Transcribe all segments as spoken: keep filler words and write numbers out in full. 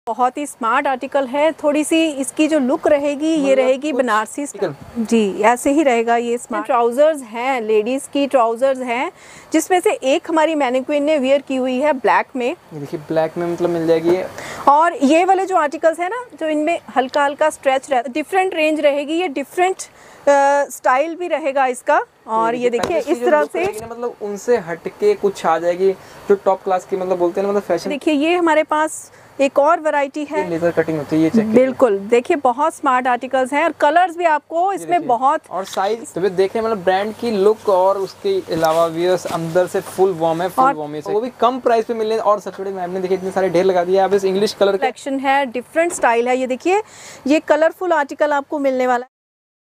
बहुत ही smart article है। थोड़ी सी इसकी जो लुक रहेगी ये रहेगी बनारसी जी, ऐसे ही रहेगा। ये स्मार्ट ट्राउजर्स हैं, लेडीज की ट्राउजर्स हैं, जिसमें से एक हमारी मैनिक्विन ने वियर की हुई है ब्लैक में। ये देखिए ब्लैक में मतलब मिल जाएगी ये। और ये वाले जो आर्टिकल्स है ना, जो इनमें हल्का हल्का स्ट्रेच रहता है, डिफरेंट रेंज रहेगी, ये डिफरेंट स्टाइल भी रहेगा इसका। और ये देखिए इस तरह से मतलब उनसे हटके कुछ आ जाएगी जो टॉप क्लास की मतलब बोलते हैं ना, मतलब फैशन। देखिए ये हमारे पास एक और वैरायटी है, लेजर कटिंग होती है ये, चेक बिल्कुल। देखिए बहुत स्मार्ट आर्टिकल्स हैं और कलर्स भी आपको इसमें बहुत, और साइज तो देखिए मतलब ब्रांड की लुक और उसके अलावा व्यूअर्स अंदर से फुल वार्म है, फुल वार्म है, वो भी कम प्राइस पे मिलने। और सबसे बड़ी मैम ने देखिए इतने सारे ढेर लगा दिया। अब इस इंग्लिश कलर कलेक्शन है, डिफरेंट स्टाइल है। ये देखिए ये कलरफुल आर्टिकल आपको मिलने वाला है।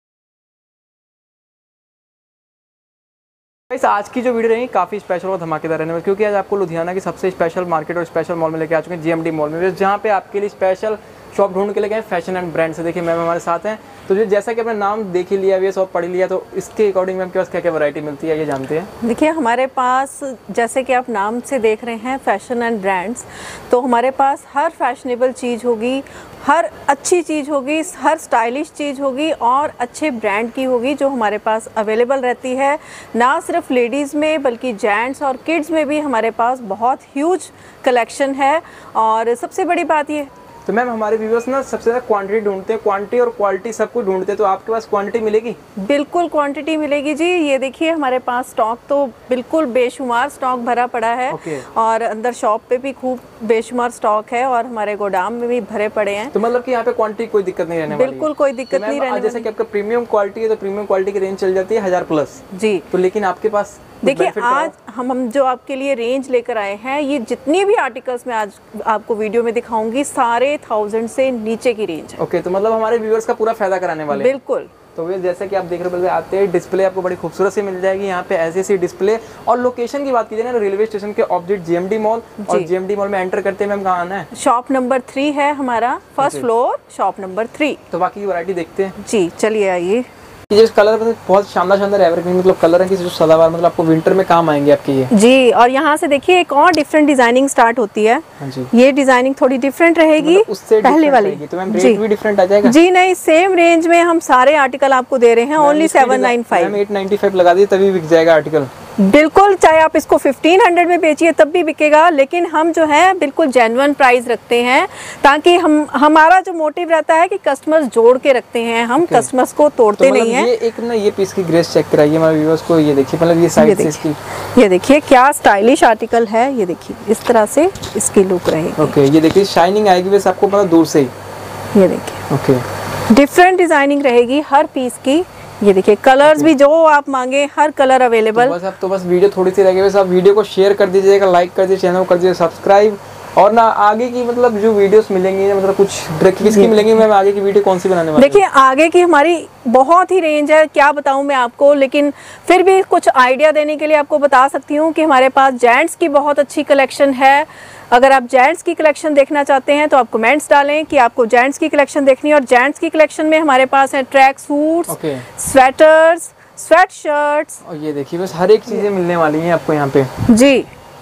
आज की जो वीडियो रहेगी काफ़ी स्पेशल और धमाकेदार रहने वाली, क्योंकि आज आपको लुधियाना की सबसे स्पेशल मार्केट और स्पेशल मॉल में लेके आ चुके हैं, जीएमडी मॉल में, जहाँ पे आपके लिए स्पेशल शॉप ढूंढ के लेके आए फैशन एंड ब्रांड से। देखिए मैम हमारे साथ हैं, तो जो जैसा कि अपना नाम देख ही लिया, ये शॉप पढ़ लिया, तो इसके अकॉर्डिंग मैम के पास क्या क्या वैरायटी मिलती है ये जानते हैं। देखिए हमारे पास जैसे कि आप नाम से देख रहे हैं फैशन एंड ब्रांड्स, तो हमारे पास हर फैशनेबल चीज़ होगी, हर अच्छी चीज़ होगी, हर स्टाइलिश चीज़ होगी और अच्छे ब्रांड की होगी, जो हमारे पास अवेलेबल रहती है। ना सिर्फ लेडीज़ में बल्कि जेंट्स और किड्स में भी हमारे पास बहुत ह्यूज कलेक्शन है। और सबसे बड़ी बात ये, तो मैम हमारे व्यूअर्स ना सबसे ज़्यादा क्वांटिटी ढूंढते हैं, क्वांटिटी और क्वालिटी सब कुछ ढूंढते हैं, तो आपके पास क्वांटिटी मिलेगी? बिल्कुल क्वांटिटी मिलेगी जी। ये देखिए हमारे पास स्टॉक तो बिल्कुल बेशुमार स्टॉक भरा पड़ा है। okay. और अंदर शॉप पे भी खूब बेशुमार स्टॉक है और हमारे गोदाम में भी भरे पड़े हैं। तो मतलब कि यहाँ पे क्वांटिटी कोई दिक्कत नहीं रहने वाली? बिल्कुल कोई दिक्कत नहीं रहने वाली। जैसे कि आपका प्रीमियम क्वालिटी है तो प्रीमियम क्वालिटी की रेंज चल जाती है हजार प्लस जी, तो लेकिन आपके पास देखिए आज हम हम जो आपके लिए रेंज लेकर आए हैं, ये जितनी भी आर्टिकल्स मैं आज आपको वीडियो में दिखाऊंगी सारे थाउजेंड से नीचे की रेंज है। ओके okay, तो मतलब हमारे व्यूअर्स का पूरा फायदा कराने वाले हैं। बिल्कुल। तो वे जैसे कि आप देख रहे हो आते हैं, डिस्प्ले आपको बड़ी खूबसूरत सी मिल जाएगी यहाँ पे, ऐसी सी डिस्प्ले। और लोकेशन की बात कीजिए ना, रेलवे स्टेशन के ऑपोजिट जीएमडी मॉल, और जीएमडी मॉल में एंटर करते हैं मैम कहाँ आना है? शॉप नंबर थ्री है हमारा, first floor shop number three. तो बाकी की वैरायटी देखते हैं जी, चलिए आइए। ये कलर मतलब बहुत शानदार शानदार एवरग्रीन मतलब कलर है कि जो सदाबहार मतलब आपको विंटर में काम आएंगे आपके ये। जी, और यहाँ से देखिए एक और डिफरेंट डिजाइनिंग स्टार्ट होती है। हाँ जी। ये डिजाइनिंग थोड़ी डिफरेंट रहेगी मतलब उससे पहले वाली। तो मैम रेट भी डिफरेंट आ जाएगा? जी नहीं, सेम रेंज में हम सारे आर्टिकल आपको दे रहे हैं, only seven nine five. Ma'am eight ninety five लगा दिए तभी बिक जाएगा आर्टिकल। बिल्कुल, चाहे आप इसको फिफ्टीन हंड्रेड में बेचिए तब भी बिकेगा, लेकिन हम जो है बिल्कुल जेन्युइन प्राइस रखते हैं, ताकि हम हमारा जो मोटिव रहता है कि कस्टमर्स जोड़ के रखते हैं हम, okay. कस्टमर्स को तोड़ते तो नहीं हैं। ये एक ना ये पीस की ग्रेस चेक कराइए हमारे व्यूअर्स को, ये देखिए मतलब ये साइड से इसकी, ये देखिए क्या स्टाइलिश आर्टिकल है। ये देखिए इस तरह से इसकी लुक रहेगी। ओके okay, ये देखिए शाइनिंग आएगी वैसे आपको मतलब दूर से ही। ये देखिए ओके okay. डिफरेंट डिजाइनिंग रहेगी हर पीस की। ये देखिए कलर्स okay. भी जो आप मांगे हर कलर अवेलेबल। तो बस अब तो बस वीडियो थोड़ी सी रह गई, बस आप वीडियो को शेयर कर दीजिएगा, लाइक कर दीजिए, चैनल को कर दीजिए सब्सक्राइब। और ना आगे की मतलब जो वीडियोस मिलेंगी मतलब कुछ ट्रिक किसकी मिलेंगी मैम, आगे की वीडियो कौन सी बनाने वाली? देखिए आगे की हमारी बहुत ही रेंज है, क्या बताऊं मैं आपको, लेकिन फिर भी कुछ आइडिया देने के लिए आपको बता सकती हूँ कि हमारे पास जेंट्स की बहुत अच्छी कलेक्शन है। अगर आप जेंट्स की कलेक्शन देखना चाहते हैं तो आप कमेंट्स डालें कि आपको जेंट्स की कलेक्शन देखनी है। और जेंट्स की कलेक्शन में हमारे पास है track suits, okay. Sweaters, sweat shirts. और ये देखिए बस हर एक चीजें मिलने वाली हैं आपको यहाँ पे जी।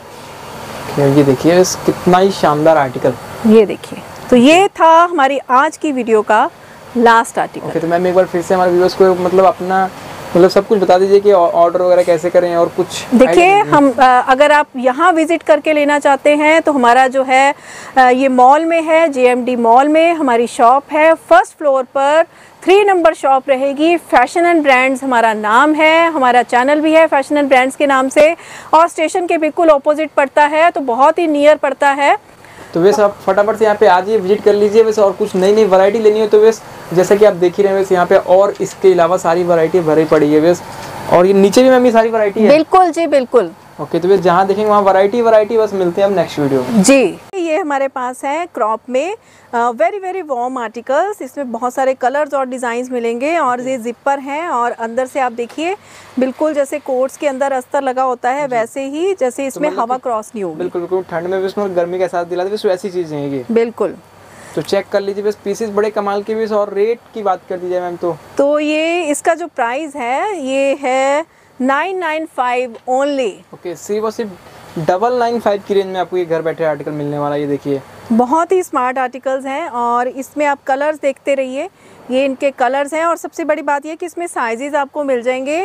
ये देखिए कितना ही शानदार आर्टिकल। ये देखिए, तो ये था हमारी आज की वीडियो का लास्ट आर्टिकल। ओके, तो मैम एक बार फिर से हमारे व्यूअर्स को मतलब अपना मतलब सब कुछ बता दीजिए कि ऑर्डर वगैरह कैसे करें और कुछ। देखिए हम अगर आप यहाँ विजिट करके लेना चाहते हैं तो हमारा जो है ये मॉल में है, जीएमडी मॉल में हमारी शॉप है। फर्स्ट फ्लोर पर थ्री नंबर शॉप रहेगी। फैशन एंड ब्रांड्स हमारा नाम है, हमारा चैनल भी है फैशन एंड ब्रांड्स के नाम से, और स्टेशन के बिल्कुल ऑपोजिट पड़ता है, तो बहुत ही नियर पड़ता है। तो वैसे आप फटाफट से यहाँ पे आ जाइए, विजिट कर लीजिए। वैसे और कुछ नई नई वैरायटी लेनी हो तो वैसे जैसा कि आप देख ही रहे हैं वैसे यहाँ पे और इसके अलावा सारी वैरायटी भरी पड़ी है वैसे, और ये नीचे भी मैम ये सारी वैरायटी है। बिल्कुल जी बिल्कुल। ओके, तो वैसे जहाँ देखेंगे वहाँ वैरायटी वैरायटी। बस मिलते हैं हम नेक्स्ट वीडियो में जी। ये हमारे पास है क्रॉप में वेरी वेरी वार्म आर्टिकल्स, इसमें बहुत सारे कलर्स और डिज़ाइंस मिलेंगे, और ये जिपर हैं और अंदर से आप देखिए बिल्कुल जैसे कोट्स के अंदर अस्तर लगा होता है वैसे ही, जैसे इसमें तो हवा क्रॉस नहीं होगी। बिल्कुल बिल्कुल, ठंड में भी इसमें गर्मी का एहसास दिलाती है, वैसी चीज़ें हैं ये। बिल्कुल, तो चेक कर लीजिए बस, पीसेस बड़े कमाल के भी। और रेट की बात कर दीजिए मैम तो तो ये इसका जो प्राइस है ये है nine nine five only. Okay, सिर्फ और सिर्फ डबल नाइन फाइव की रेंज में आपको ये घर बैठे आर्टिकल मिलने वाला है। ये देखिए बहुत ही स्मार्ट आर्टिकल्स हैं और इसमें आप कलर्स देखते रहिए, ये इनके कलर्स हैं। और सबसे बड़ी बात ये कि इसमें साइजेस आपको मिल जाएंगे,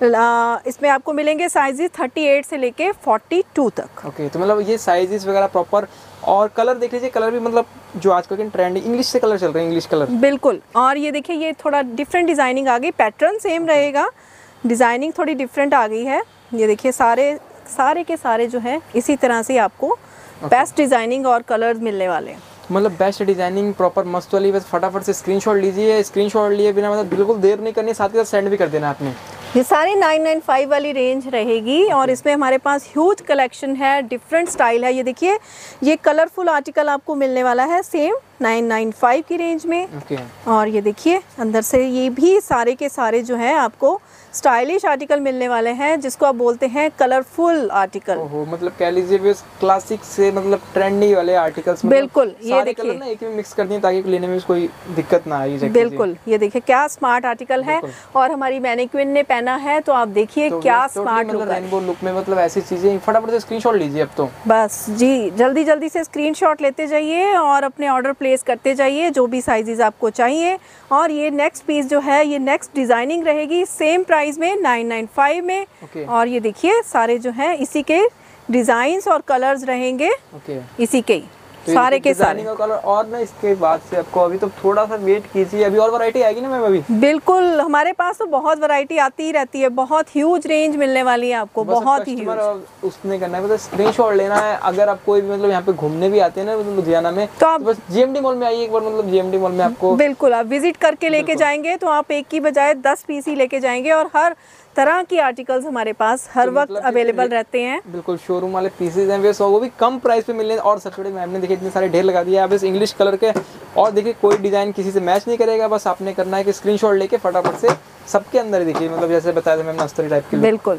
इसमें आपको मिलेंगे साइजेस अड़तीस से लेके बयालीस तक। ओके okay, तो मतलब ये साइजेस वगैरह प्रॉपर, और कलर देख लीजिए, कलर भी मतलब जो आजकल के ट्रेंड इंग्लिश से कलर चल रहे हैं, इंग्लिश कलर बिल्कुल। और ये देखिए ये थोड़ा डिफरेंट डिज़ाइनिंग आ गई, पैटर्न सेम रहेगा, डिज़ाइनिंग थोड़ी डिफरेंट आ गई है। ये देखिए सारे सारे के सारे जो है इसी तरह से आपको बेस्ट डिज़ाइनिंग और कलर्स मिलने वाले हैं। मतलब बेस्ट डिजाइनिंग प्रॉपर मस्त वाली, बस फटाफट से स्क्रीनशॉट लीजिए, स्क्रीनशॉट लिए बिना मतलब बिल्कुल देर नहीं करनी, साथ ही साथ सेंड भी कर देना आपने। ये सारी नाइन नाइन फाइव वाली रेंज रहेगी और इसमें हमारे पास ह्यूज कलेक्शन है, डिफरेंट स्टाइल है। ये देखिए ये कलरफुल आर्टिकल आपको मिलने वाला है सेम नाइन नाइन फाइव की रेंज में। okay. और ये देखिए अंदर से ये भी सारे के सारे जो है आपको स्टाइलिश आर्टिकल मिलने वाले हैं, जिसको आप बोलते हैं कलरफुल आर्टिकल। ओहो, मतलब कह लीजिए क्लासिक से मतलब ट्रेंडी वाले आर्टिकल्स, बिल्कुल। ये देखिए ना एक में मिक्स कर दिए ताकि लेने में कोई दिक्कत ना आए। बिल्कुल, ये देखिए क्या स्मार्ट आर्टिकल है और हमारी मैनिक्विन ने पहना है, तो आप देखिए तो क्या स्मार्ट मतलब रेनबो लुक में, मतलब ऐसी चीजें फटाफट से स्क्रीनशॉट लीजिए अब तो। बस जी, जल्दी जल्दी से स्क्रीनशॉट लेते जाइए और अपने ऑर्डर प्लेस करते जाइए जो भी साइजेस आपको चाहिए। और ये नेक्स्ट पीस जो है ये नेक्स्ट डिजाइनिंग रहेगी सेम प्राइस में नाइन नाइन फाइव में। okay. और ये देखिए सारे जो हैं इसी के डिजाइन्स और कलर्स रहेंगे। okay. इसी के ही तो सारे के सारे कलर। और ना इसके बाद से आपको अभी तो थोड़ा सा वेट कीजिए, अभी और वैरायटी आएगी ना मैम अभी। बिल्कुल, हमारे पास तो बहुत वैरायटी आती ही रहती है, बहुत ह्यूज रेंज मिलने वाली है आपको, बहुत ही ह्यूज। उसने करना है, मतलब स्क्रीनशॉट लेना है। अगर आप कोई भी मतलब यहाँ पे घूमने भी आते हैं ना मतलब लुधियाना में, तो आप बस जीएमडी मॉल में आइए एक बार, मतलब जीएमडी मॉल में आपको बिल्कुल आप विजिट करके लेके जाएंगे तो आप एक की बजाय दस पीस ही लेके जाएंगे। और हर तरह की आर्टिकल्स हमारे पास हर तो वक्त मतलब अवेलेबल रहते हैं। बिल्कुल शोरूम वाले पीसेज हैं वे सौ, वो भी कम प्राइस पे मिलने। और सबसे बड़ी मैम ने देखिए इतने सारे ढेर लगा दिए आप इस इंग्लिश कलर के, और देखिए कोई डिजाइन किसी से मैच नहीं करेगा, बस आपने करना है कि स्क्रीनशॉट लेके फटाफट से सबके अंदर देखिए, मतलब जैसे बताया था मैम नस्तरी टाइप की। बिल्कुल।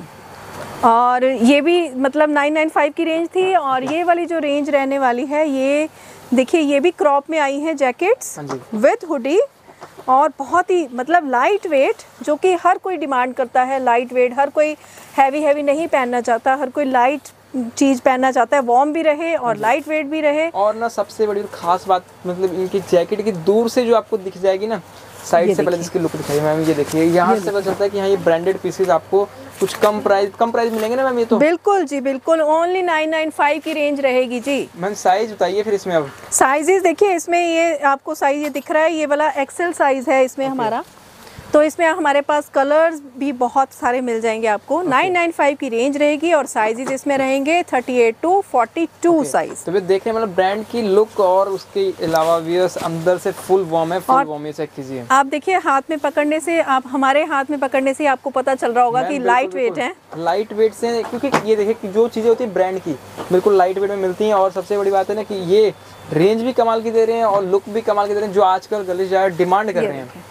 और ये भी मतलब नाइन नाइन फाइव की रेंज थी, और ये वाली जो रेंज रहने वाली है ये देखिए ये भी क्रॉप में आई है जैकेट्स विद हुडी, और बहुत ही मतलब लाइट वेट, जो कि हर कोई डिमांड करता है। लाइट वेट, हर कोई हैवी हैवी नहीं पहनना चाहता, हर कोई लाइट चीज़ पहनना चाहता है, वार्म भी रहे और लाइट वेट भी रहे। और ना सबसे बड़ी खास बात मतलब इनकी जैकेट की दूर से जो आपको दिख जाएगी ना, साइड से पहले इसकी लुक दिखाई मैम, ये देखिए यहाँ से पता चलता है कि हाँ ये ब्रांडेड पीसेस आपको कुछ कम प्राइस कम प्राइस मिलेंगे ना मैम। ये तो बिल्कुल जी बिल्कुल, ओनली नाइन नाइन फाइव की रेंज रहेगी जी। मैम साइज बताइए फिर इसमें। अब साइजेस देखिए, इसमें ये आपको साइज ये दिख रहा है, ये वाला एक्सेल साइज है इसमें हमारा। तो इसमें हमारे पास कलर्स भी बहुत सारे मिल जाएंगे आपको। नाइन नाइन फाइव की रेंज रहेगी और साइजेस इसमें रहेंगे thirty eight to forty two size. तो देखने मतलब ब्रांड की लुक और उसके अलावा व्यूअर्स अंदर से फुल वार्म है, फुल वार्म है, चेक कीजिए आप देखिए हाथ में पकड़ने से, आप हमारे हाथ में पकड़ने से आपको पता चल रहा होगा कि लाइट वेट है। लाइट वेट से, क्योंकि ये देखिए जो चीजें होती है ब्रांड की बिल्कुल लाइट वेट में मिलती हैं। और सबसे बड़ी बात है ना कि ये रेंज भी कमाल की दे रहे हैं और लुक भी कमाल की दे रहे हैं, जो आजकल गली जाए डिमांड कर रहे हैं।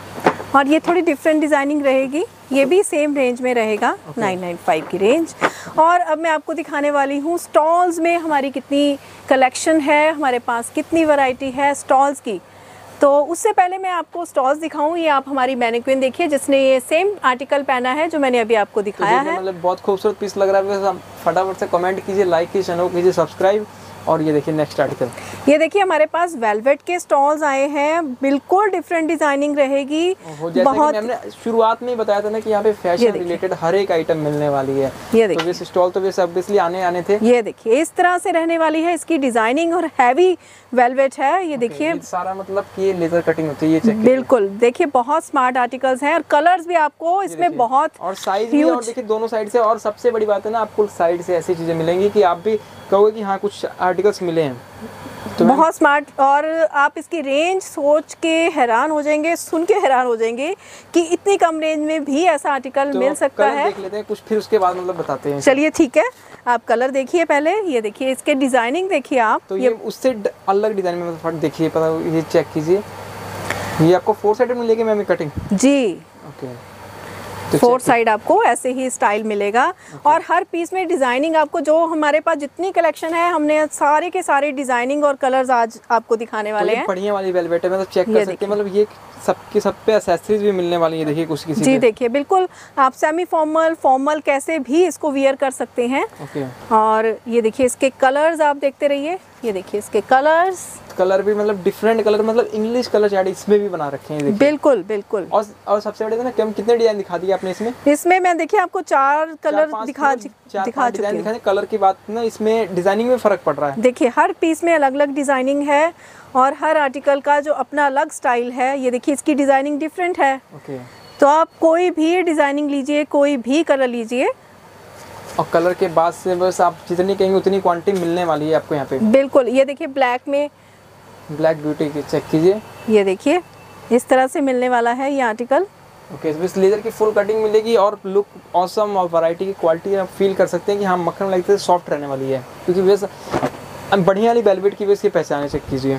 और ये थोड़ी डिफरेंट डिज़ाइनिंग रहेगी, ये भी सेम रेंज में रहेगा नाइन नाइन फाइव की रेंज। और अब मैं आपको दिखाने वाली हूँ स्टॉल्स में हमारी कितनी कलेक्शन है, हमारे पास कितनी वैरायटी है स्टॉल्स की। तो उससे पहले मैं आपको स्टॉल्स दिखाऊं, ये आप हमारी मैनिक्विन देखिए जिसने ये सेम आर्टिकल पहना है जो मैंने अभी आपको दिखाया तो है। मतलब बहुत खूबसूरत पीस लग रहा है, फटाफट से कमेंट कीजिए, लाइक कीजिए, चैनल को कीजिए सब्सक्राइब। और ये देखिए नेक्स्ट आर्टिकल, ये देखिए हमारे पास वेलवेट के स्टॉल्स आए हैं, बिल्कुल डिफरेंट डिजाइनिंग रहेगी। जैसे बहुत कि हमने शुरुआत में ही बताया था ना कि यहाँ पे फैशन रिलेटेड हर एक आइटम मिलने वाली है। ये देखिए तो ये स्टॉल तो ये सब इसलिए आने आने थे। ये देखिए इस तरह से रहने वाली है, इसकी डिजाइनिंग और हैवी वेलवेट है। ये देखिए सारा मतलब कि ये लेजर कटिंग होती है, ये चेक बिल्कुल देखिए बहुत स्मार्ट आर्टिकल्स हैं और कलर्स भी आपको इसमें बहुत और साइज भी, और देखिए दोनों साइड से। और सबसे बड़ी बात है ना आपको साइड से ऐसी चीजें मिलेंगी कि आप भी कहोगे कि हाँ कुछ आर्टिकल्स मिले हैं। तो बहुत स्मार्ट, और आप इसकी रेंज सोच के हैरान हो जाएंगे, सुन के हैरान हो जाएंगे कि इतनी कम रेंज में भी ऐसा आर्टिकल तो मिल सकता है। देख लेते हैं कुछ, फिर उसके बाद मतलब बताते हैं। चलिए ठीक है, आप कलर देखिए पहले। ये देखिए इसके डिजाइनिंग देखिए आप, तो ये, ये उससे अलग डिजाइन में मतलब देखिए, पता ये चेक कीजिए, ये आपको फोर साइडेड मिलेगी मैम कटिंग जी। ओके, फोर साइड आपको ऐसे ही स्टाइल मिलेगा। और हर पीस में डिजाइनिंग आपको, जो हमारे पास जितनी कलेक्शन है हमने सारे के सारे डिजाइनिंग और कलर्स आज आपको दिखाने वाले तो हैं। बढ़िया वाली वेलवेट है, मतलब चेक कर सकते हैं, मतलब ये सबके सब पे एक्सेसरीज भी मिलने वाली है। देखिए कुछ किसी जी देखिए, बिल्कुल आप सेमी फॉर्मल फॉर्मल कैसे भी इसको वियर कर सकते हैं। ओके। और ये देखिए इसके कलर्स आप देखते रहिए, ये देखिए इसके कलर्स कलर भी मतलब डिफरेंट कलर, मतलब इंग्लिश कलर चार्ट इसमें भी बना रखे हैं। बिल्कुल बिल्कुल। और और सबसे बड़े ना कितने डिजाइन दिखा दिए आपने इसमें? इसमें मैं देखिए आपको चार कलर दिखा दिखा चुकी हूँ। कलर की बात ना, इसमें डिजाइनिंग में फर्क पड़ रहा है। देखिए हर पीस में अलग अलग डिजाइनिंग है और हर आर्टिकल का जो अपना अलग स्टाइल है। ये देखिए इसकी डिजाइनिंग डिफरेंट है। ओके। तो आप कोई भी डिजाइनिंग लीजिए, कोई भी कलर लीजिए, और कलर के बाद से बस आप जितनी कहेंगे उतनी क्वांटिटी मिलने वाली है आपको यहाँ पे। बिल्कुल। ये देखिए ब्लैक में, ब्लैक ब्यूटी की चेक कीजिए, ये देखिए इस तरह से मिलने वाला है ये आर्टिकल। ओके। इसमें लेदर की फुल कटिंग मिलेगी और लुक ऑसम और वैरायटी की क्वालिटी आप फील कर सकते हैं कि हाँ मक्खन लगते सॉफ्ट रहने वाली है, क्योंकि वैसे बढ़िया वाली वेलवेट की वैसे पहचाने चेक कीजिए।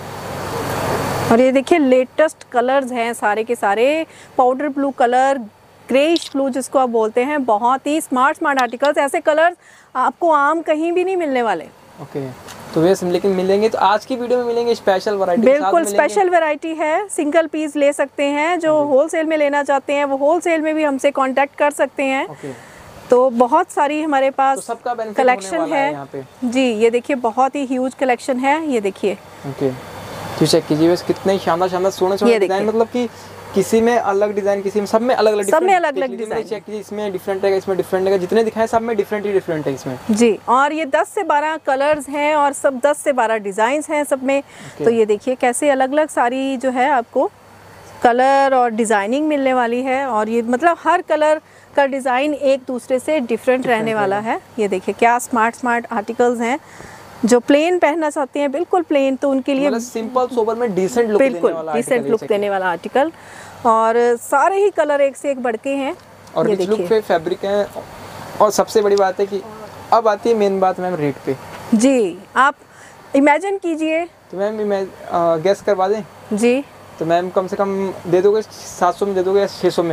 और ये देखिए लेटेस्ट कलर्स हैं सारे के सारे, powder blue colour, greyish blue जिसको आप बोलते हैं, बहुत ही स्मार्ट स्मार्ट आर्टिकल्स। ऐसे कलर्स आपको आम कहीं भी नहीं मिलने वाले। ओके। तो वैसे लेकिन मिलेंगे तो आज की वीडियो में मिलेंगे स्पेशल वैरायटी। बिल्कुल स्पेशल वैरायटी है, सिंगल पीस ले सकते हैं। जो होलसेल में लेना चाहते हैं वो होलसेल में भी हमसे कांटेक्ट कर सकते हैं। ओके। तो बहुत सारी हमारे पास तो सबका बेनिफिट कलेक्शन होने वाला है, है यहाँ पे। जी ये देखिए बहुत ही ह्यूज कलेक्शन है। ये देखिए, ओके। तो चेक कीजिए बस कितने शानदार शानदार सोने सोने डिजाइन, मतलब कि किसी में अलग डिजाइन, किसी में सब में अलग अलग सब में अलग अलग डिजाइन। चेक कीजिए, इसमें डिफरेंट है, इसमें डिफरेंट है, जितने दिखाए सब में डिफरेंट ही डिफरेंट है इसमें। जी। और ये दस से बारह कलर्स हैं और सब दस से बारह डिजाइन्स हैं सब में। तो ये देखिए कैसे अलग अलग सारी जो है आपको कलर और डिजाइनिंग मिलने वाली है। और ये मतलब हर कलर का डिज़ाइन एक दूसरे से डिफरेंट रहने वाला है। ये देखिए क्या स्मार्ट स्मार्ट आर्टिकल्स हैं। जो प्लेन पहनना चाहते हैं बिल्कुल प्लेन, तो उनके लिए मतलब सिंपल सोबर में डिसेंट लुक देने बिल्कुल वाला डिसेंट लुक देने वाला आर्टिकल। और सारे ही कलर एक से एक बढ़ के हैं। और रिच लुक पे फैब्रिक है। और सबसे बड़ी बात है कि अब आती है मेन बात मैम, रेट पे। जी आप इमेजिन कीजिए। तो मैम मैं गेस करवा दें जी, तो मैम कम से कम दे दोगे सात सौ में दे दोगे या छः सौ में?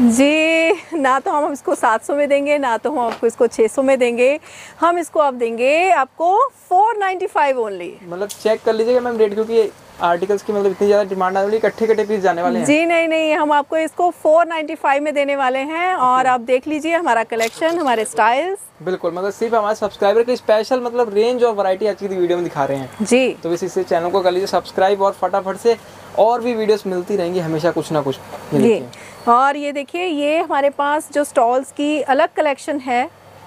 जी ना तो हम इसको सात सौ में देंगे, ना तो हम आपको इसको छः सौ में देंगे। हम इसको आप देंगे आपको फोर नाइन्टी फाइव ओनली। मतलब चेक कर लीजिएगा मैम रेट, क्योंकि आर्टिकल्स की मतलब इतनी ज़्यादा डिमांड आने वाली, इकट्ठे इकट्ठे पीस जाने वाले हैं। जी नहीं नहीं, हम आपको इसको फोर नाइन्टी फाइव में देने वाले हैं। और आप देख लीजिए हमारा कलेक्शन, हमारे स्टाइल्स। बिल्कुल, मतलब सिर्फ हमारे सब्सक्राइबर के स्पेशल मतलब रेंज और वैरायटी आज की वीडियो में दिखा रहे हैं। जी। तो बस इससे चैनल को कर लीजिए सब्सक्राइब और फटाफट से और भी वीडियोस मिलती रहेंगी हमेशा कुछ ना कुछ। ये और ये देखिए ये हमारे पास जो स्टॉल्स की अलग कलेक्शन है,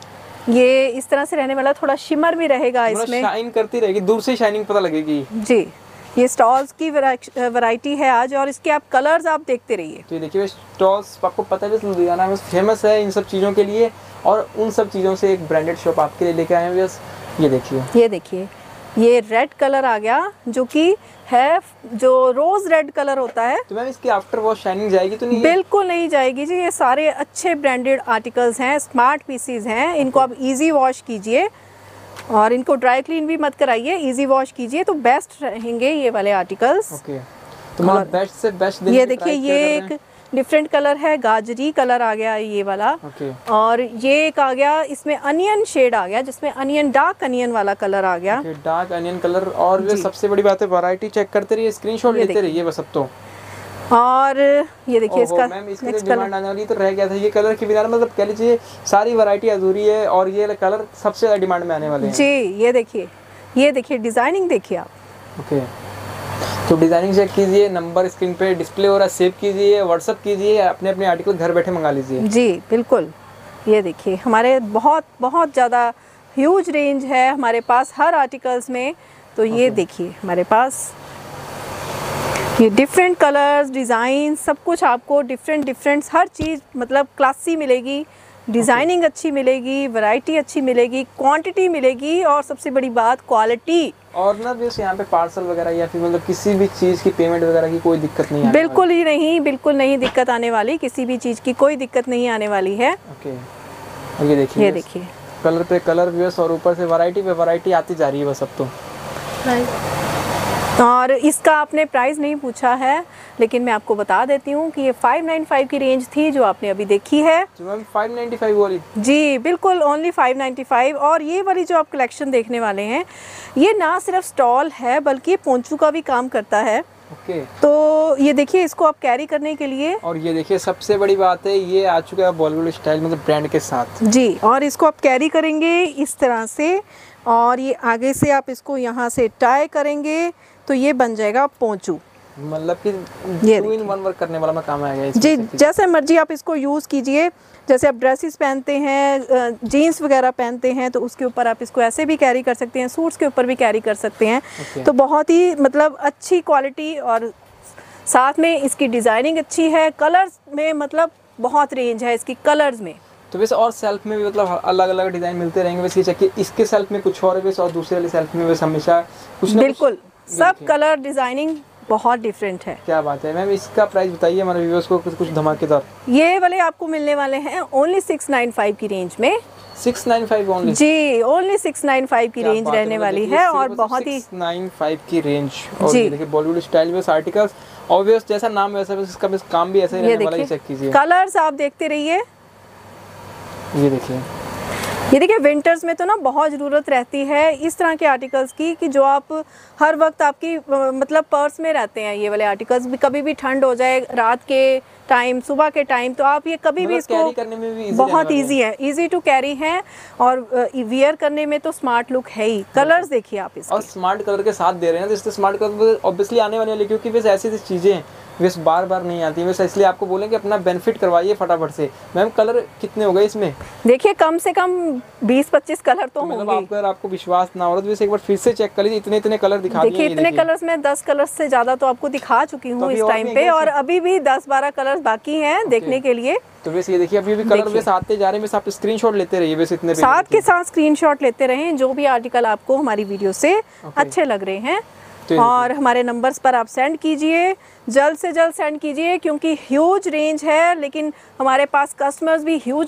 ये इस तरह से रहने वाला, थोड़ा शिमर भी रहेगा इसमें, शाइन करती रहेगी, दूर से शाइनिंग पता लगेगी। जी। ये स्टॉल्स की वैरायटी है आज, और इसके आप कलर्स आप देखते रहिए। तो ये देखिए स्टॉल्स आपको पता है लुधियाना में फेमस है इन सब चीज़ों के लिए, और उन सब चीज़ों से एक ब्रांडेड शॉप आपके लिए लेके आए हैं। बस ये देखिए, ये देखिए ये रेड कलर आ गया, जो कि है जो रोज रेड कलर होता है। तो मैम इसकी आफ्टर वॉश शाइनिंग जाएगी तो नहीं? बिल्कुल नहीं जाएगी जी। ये सारे अच्छे ब्रांडेड आर्टिकल्स हैं, स्मार्ट पीसीज हैं। इनको आप इजी वॉश कीजिए और इनको ड्राई क्लीन भी मत कराइए, इजी वॉश कीजिए तो बेस्ट रहेंगे ये वाले आर्टिकल्स। ओके। तो मतलब बेस्ट से बेस्ट ये देखिए ये एक डिफरेंट कलर है, गाजरी कलर आ गया ये वाला। ओके। और ये एक आ गया, इसमें अनियन शेड आ गया, जिसमें अनियन डार्क अनियन वाला कलर आ गया। Okay, dark onion colour. और ये सबसे बड़ी बात है वैरायटी चेक करते रहिए, स्क्रीनशॉट लेते रहिए बस अब तो। और ये देखिए इसका मैम इसकी डिमांड आने वाली तो रह गया था ये कलर के बिना, मतलब कह लीजिए सारी वैरायटी अधूरी है और ये कलर सबसे ज़्यादा डिमांड में आने वाले हैं। जी। ये देखिए ये देखिए डिजाइनिंग देखिए आप। ओके। तो डिजाइनिंग चेक कीजिए, नंबर स्क्रीन पे डिस्प्ले हो रहा है, सेव कीजिए, व्हाट्सअप कीजिए, अपने अपने आर्टिकल घर बैठे मंगा लीजिए। जी बिल्कुल। ये देखिए हमारे बहुत बहुत ज़्यादा ह्यूज रेंज है हमारे पास हर आर्टिकल्स में। तो ये देखिए हमारे पास ये डिफरेंट कलर्स, डिज़ाइन, सब कुछ आपको डिफरेंट डिफरेंट हर चीज़ मतलब क्लासी मिलेगी, डिज़ाइनिंग अच्छी मिलेगी, वैरायटी अच्छी मिलेगी, क्वांटिटी मिलेगी, और सबसे बड़ी बात क्वालिटी। और ना जैसे यहाँ पे पार्सल वगैरह या फिर मतलब किसी भी चीज़ की पेमेंट वगैरह की कोई दिक्कत नहीं आने बिल्कुल ही नहीं, बिल्कुल नहीं दिक्कत आने वाली, किसी भी चीज़ की कोई दिक्कत नहीं आने वाली है। ओके। और ये देखिए ये देखिए कलर पे कलर व्यस और ऊपर से वैरायटी पे वैरायटी आती जा रही है बस अब तो। और इसका आपने प्राइस नहीं पूछा है, लेकिन मैं आपको बता देती हूँ कि ये फाइव नाइन फाइव की रेंज थी जो आपने अभी देखी है। तो मैम फाइव नाइन्टी फाइव वाली? जी बिल्कुल, ओनली फाइव नाइन्टी फाइव। और ये वाली जो आप कलेक्शन देखने वाले हैं, ये ना सिर्फ स्टॉल है बल्कि ये पोंचू का भी काम करता है। ओके। तो ये देखिए, इसको आप कैरी करने के लिए, और ये देखिए सबसे बड़ी बात है, ये आ चुका है बॉलीवुड स्टाइल मतलब ब्रांड के साथ जी। और इसको आप कैरी करेंगे इस तरह से, और ये आगे से आप इसको यहाँ से टाई करेंगे तो ये बन जाएगा पोंचू। मतलब कि टू इन वन वर्क करने वाला मैं काम आएगा जी। जैसे मर्जी आप इसको यूज़ कीजिए, जैसे आप ड्रेसेस पहनते हैं, जीन्स वगैरह पहनते हैं, तो उसके ऊपर आप इसको ऐसे भी कैरी कर सकते हैं, सूट्स के ऊपर भी कैरी कर सकते हैं। okay. तो बहुत ही मतलब अच्छी क्वालिटी, और साथ में इसकी डिज़ाइनिंग अच्छी है। कलर्स में मतलब बहुत रेंज है इसकी कलर्स में। तो वैसे और सेल्फ में भी मतलब अलग अलग डिज़ाइन मिलते रहेंगे वैसे, चेक इसके सेल्फ में कुछ और है वैसे, और दूसरे वाले सेल्फ में वैसे हमेशा कुछ ना बिल्कुल कुछ सब कलर डिज़ाइनिंग बहुत डिफरेंट है। क्या बात है मैम, इसका प्राइस बताइए हमारे व्यूअर्स को कुछ कुछ धमाकेदार। ये वाले आपको मिलने वाले हैं ओनली सिक्स नाइन फाइव की रेंज में। Six nine five only? जी, ओनली सिक्स नाइन फाइव की रेंज रहने वाली है, और बहुत ही सिक्स नाइन फाइव की रेंज। और ये देखिए बॉलीवुड स्टाइल में आर्टिकल्स, ऑब्वियस जैसा नाम वैसा इसका काम भी ऐसा ही रहने वाला है। चेक कीजिए, कलर्स आप देखते रहिए। ये देखिए, ये देखिए विंटर्स में तो ना बहुत ज़रूरत रहती है इस तरह के आर्टिकल्स की, कि जो आप हर वक्त आपकी मतलब पर्स में रहते हैं। ये वाले आर्टिकल्स भी, कभी भी ठंड हो जाए रात के टाइम, सुबह के टाइम, तो आप ये कभी भी इसको करने में भी बहुत इजी है, इजी टू कैरी है, और वियर करने में तो स्मार्ट लुक है ही। कलर्स देखिए आप इसके, और स्मार्ट कलर के साथ दे रहे हैं, तो इससे स्मार्ट कलर ऑब्वियसली आने वाले हैं, क्योंकि वैसे ऐसी ऐसी चीज़ें वैसे बार बार नहीं आती है वैसे, इसलिए आपको बोलेंगे अपना बेनिफिट करवाइए फटाफट से। मैम कलर कितने हो गए इसमें? देखिए कम से कम बीस पच्चीस कलर तो, तो मतलब होंगे। अगर आपको विश्वास ना हो तो वैसे एक बार फिर से चेक कर लीजिए, इतने इतने कलर दिखा दिए। देखिए इतने कलर्स में दस कलर से ज्यादा तो आपको दिखा चुकी हूँ इस टाइम पे, और अभी भी दस बारह कलर्स बाकी हैं देखने के लिए। तो वैसे ये देखिए अभी भी कलर वैसे आते जा रहे हैं, वैसे आप स्क्रीनशॉट लेते रहिए वैसे, इतने साथ के साथ स्क्रीनशॉट लेते रहें जो भी आर्टिकल आपको हमारी वीडियो से अच्छे लग रहे हैं, और हमारे नंबर्स पर आप सेंड कीजिए, जल्द से जल्द सेंड कीजिए, क्योंकि ह्यूज रेंज है, लेकिन हमारे पास कस्टमर्स भी ह्यूज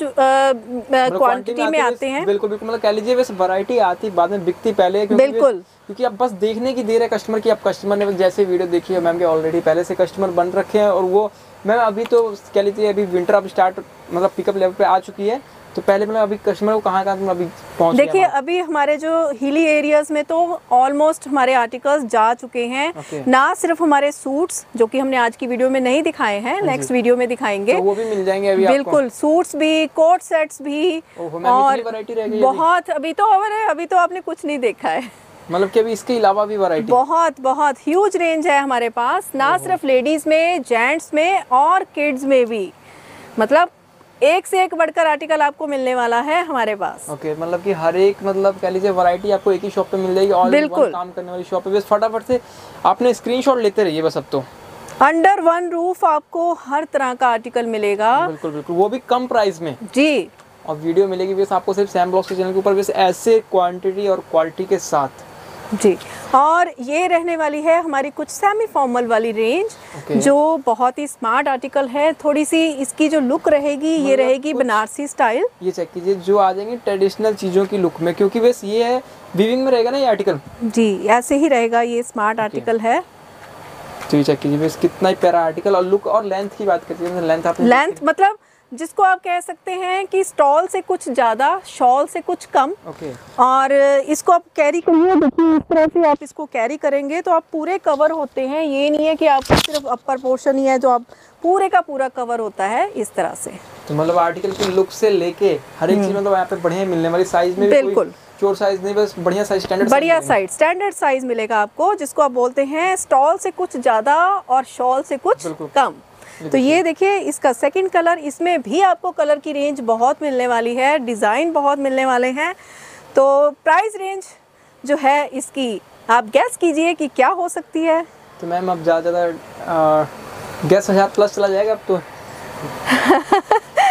क्वांटिटी में आते हैं। बिल्कुल बिल्कुल, मतलब कह लीजिए वैसे वैरायटी आती बाद में बिकती पहले है, क्योंकि बिल्कुल, क्योंकि अब बस देखने की देर है कस्टमर की। अब कस्टमर ने जैसे वीडियो देखी है मैम के, ऑलरेडी पहले से कस्टमर बन रखे हैं, और वो मैम अभी तो कह लीजिए अभी विंटर अब स्टार्ट मतलब पिकअप लेवल पे आ चुकी है, तो पहले मतलब अभी कस्टमर को कहाँ कहाँ अभी पहुँच देखिए अभी हमारे जो हिली एरियाज में तो ऑलमोस्ट हमारे आर्टिकल्स जा चुके हैं। okay. ना सिर्फ हमारे सूट्स जो कि हमने आज की वीडियो में नहीं दिखाए हैं, नेक्स्ट वीडियो में दिखाएंगे, तो वो भी मिल जाएंगे अभी बिल्कुल। सूट्स भी, कोट सेट्स भी, और बहुत अभी तो ओवर है, अभी तो आपने कुछ नहीं देखा है, मतलब कि अभी इसके अलावा भी वैरायटी बहुत बहुत ह्यूज रेंज है हमारे पास, ना सिर्फ लेडीज में, जेंट्स में और किड्स में भी। मतलब एक से एक बढ़कर आर्टिकल आपको मिलने वाला है हमारे पास। ओके okay, मतलब कि हर एक मतलब कह लीजिए वैरायटी आपको एक ही शॉप पे मिल जाएगी, ऑल इन वन काम करने वाली शॉप है। बस फटाफट से आपने स्क्रीनशॉट लेते रहिए बस। अब तो अंडर वन रूफ आपको हर तरह का आर्टिकल मिलेगा, बिल्कुल बिल्कुल, वो भी कम प्राइस में जी। और वीडियो मिलेगी बस आपको सिर्फ सैम ब्लॉग्स के चैनल के ऊपर, बस ऐसे क्वांटिटी और क्वालिटी के साथ जी। और ये रहने वाली है हमारी कुछ सेमी फॉर्मल वाली रेंज, okay. जो बहुत ही स्मार्ट आर्टिकल है। थोड़ी सी इसकी जो लुक रहेगी ये रहेगी बनारसी स्टाइल। ये चेक कीजिए, जो आ जाएंगे ट्रेडिशनल चीज़ों की लुक में, क्योंकि बस ये है वीविंग में रहेगा ना ये आर्टिकल जी, ऐसे ही रहेगा, ये स्मार्ट okay. आर्टिकल है। तो ये चेक कीजिए बस कितना ही प्यारा आर्टिकल। और लुक और लेंथ की बात करते हैं, लेंथ आपने लेंथ मतलब जिसको आप कह सकते हैं कि स्टॉल से कुछ ज़्यादा, शॉल से कुछ कम। okay. और इसको आप कैरी करिए, देखिए इस तरह से आप इसको कैरी करेंगे तो आप पूरे कवर होते हैं। ये नहीं है कि आपको सिर्फ अपर पोर्शन ही है जो आप पूरे का पूरा कवर होता है इस तरह से। तो मतलब आर्टिकल की लुक से लेके हर एक चीज मतलब यहाँ पे बढ़िया मिलने वाली, साइज में बिल्कुल चोर साइज नहीं, बस बढ़िया साइज, स्टैंडर्ड बढ़िया साइज, स्टैंडर्ड साइज मिलेगा आपको, जिसको आप बोलते हैं स्टॉल से कुछ ज़्यादा और शॉल से कुछ कम। तो ये देखिए इसका सेकंड कलर, इसमें भी आपको कलर की रेंज बहुत मिलने वाली है, डिज़ाइन बहुत मिलने वाले हैं। तो प्राइस रेंज जो है इसकी आप गैस कीजिए कि क्या हो सकती है। तो मैम अब ज़्यादा ज़्यादा गैस हजार प्लस चला जाएगा अब तो।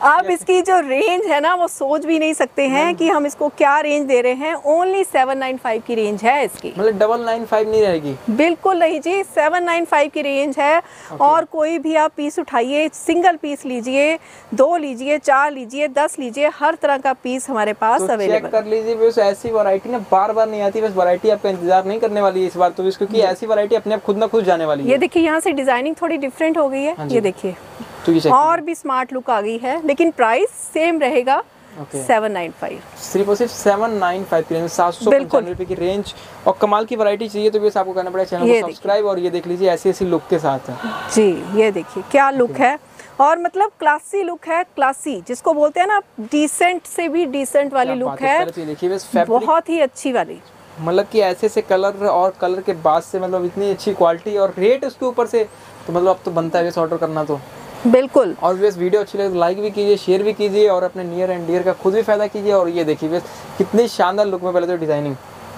आप इसकी जो रेंज है ना वो सोच भी नहीं सकते हैं कि हम इसको क्या रेंज दे रहे हैं। ओनली सेवन नाइन फाइव की रेंज है इसकी, मतलब डबल नाइन फाइव नहीं रहेगी? बिल्कुल नहीं जी, सेवन नाइन फाइव की रेंज है। okay. और कोई भी आप पीस उठाइए, सिंगल पीस लीजिए, दो लीजिए, चार लीजिए, दस लीजिए, हर तरह का पीस हमारे पास तो अवेलेबल। चेक कर लीजिए बस, ऐसी वैरायटी ना बार बार नहीं आती, बस वैरायटी आपका इंतजार नहीं करने वाली है इस बार तो, क्योंकि ऐसी वैरायटी अपने आप खुद ना खुद जाने वाली है। ये देखिए यहाँ से डिजाइनिंग थोड़ी डिफरेंट हो गई है। हाँ ये देखिए तो ये और भी स्मार्ट लुक आ गई है, लेकिन प्राइस सेम रहेगा सेवन नाइन फाइव। सिर्फ और सिर्फ सेवन नाइन फाइव की रेंज, सात सौ पंचानवे रुपए की रेंज। और कमाल की वैरायटी चाहिए तो बस आपको करना पड़ेगा चैनल को सब्सक्राइब, और ये देख लीजिए ऐसी ऐसी लुक के साथ है जी। ये देखिए क्या लुक है, और मतलब क्लासी लुक है, क्लासी जिसको बोलते हैं ना, डिसेंट से भी डिसेंट वाली लुक है, बहुत ही अच्छी वाली। मतलब कि ऐसे से कलर और कलर के बाद से मतलब इतनी अच्छी क्वालिटी और रेट उसके ऊपर से, तो मतलब अब तो बनता है ऑर्डर करना तो बिल्कुल। और बस वीडियो अच्छी लगे तो लाइक भी कीजिए, शेयर भी कीजिए, और अपने नियर एंड डियर का खुद भी फायदा कीजिए। और ये देखिए बस कितनी शानदार लुक में पहले तो डिजाइनिंग,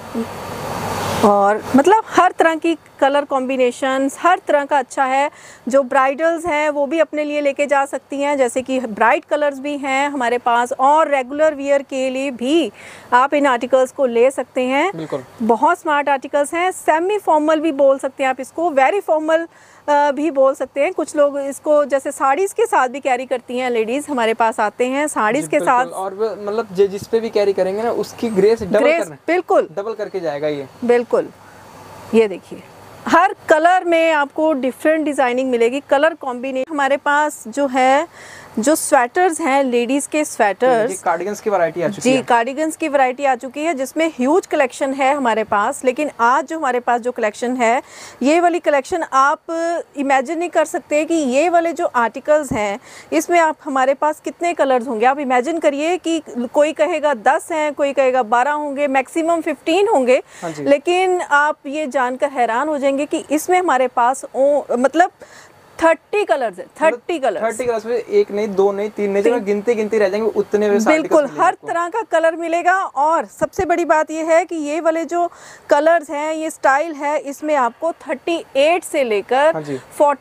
और मतलब हर तरह की कलर कॉम्बिनेशंस हर तरह का अच्छा है। जो ब्राइडल्स हैं वो भी अपने लिए लेके जा सकती हैं, जैसे कि ब्राइट कलर्स भी हैं हमारे पास, और रेगुलर वियर के लिए भी आप इन आर्टिकल्स को ले सकते हैं। बिल्कुल बहुत स्मार्ट आर्टिकल्स हैं। सेमी फॉर्मल भी बोल सकते हैं आप इसको, वेरी फॉर्मल भी बोल सकते हैं। कुछ लोग इसको जैसे साड़ीज़ के साथ भी कैरी करती हैं, लेडीज़ हमारे पास आते हैं साड़ीज़ के साथ, और मतलब जिस पे भी कैरी करेंगे ना उसकी ग्रेस डबल ग्रेस बिल्कुल डबल करके जाएगा ये। बिल्कुल। ये देखिए हर कलर में आपको डिफरेंट डिज़ाइनिंग मिलेगी, कलर कॉम्बिनेशन। हमारे पास जो है जो स्वेटर्स हैं, लेडीज़ के स्वेटर्स, कार्डिगन्स की वैरायटी आ चुकी है। जी कार्डिगन्स की वैरायटी आ चुकी है, जिसमें ह्यूज कलेक्शन है हमारे पास। लेकिन आज जो हमारे पास जो कलेक्शन है, ये वाली कलेक्शन आप इमेजिन नहीं कर सकते कि ये वाले जो आर्टिकल्स हैं इसमें आप हमारे पास कितने कलर्स होंगे। आप इमेजिन करिए कि कोई कहेगा दस हैं, कोई कहेगा बारह होंगे, मैक्सिमम फिफ्टीन होंगे। लेकिन आप ये जानकर हैरान हो जाएंगे कि इसमें हमारे पास ओ, मतलब थर्टी कलर्स है, थर्टी कलर्स थर्टी कलर्स में एक नहीं, दो नहीं, तीन नहीं, जब गिनते गिनते रह जाएंगे उतने में बिल्कुल हर तरह का कलर मिलेगा। और सबसे बड़ी बात ये है कि ये वाले जो कलर्स हैं, ये स्टाइल है, इसमें आपको अड़तीस से लेकर बयालीस,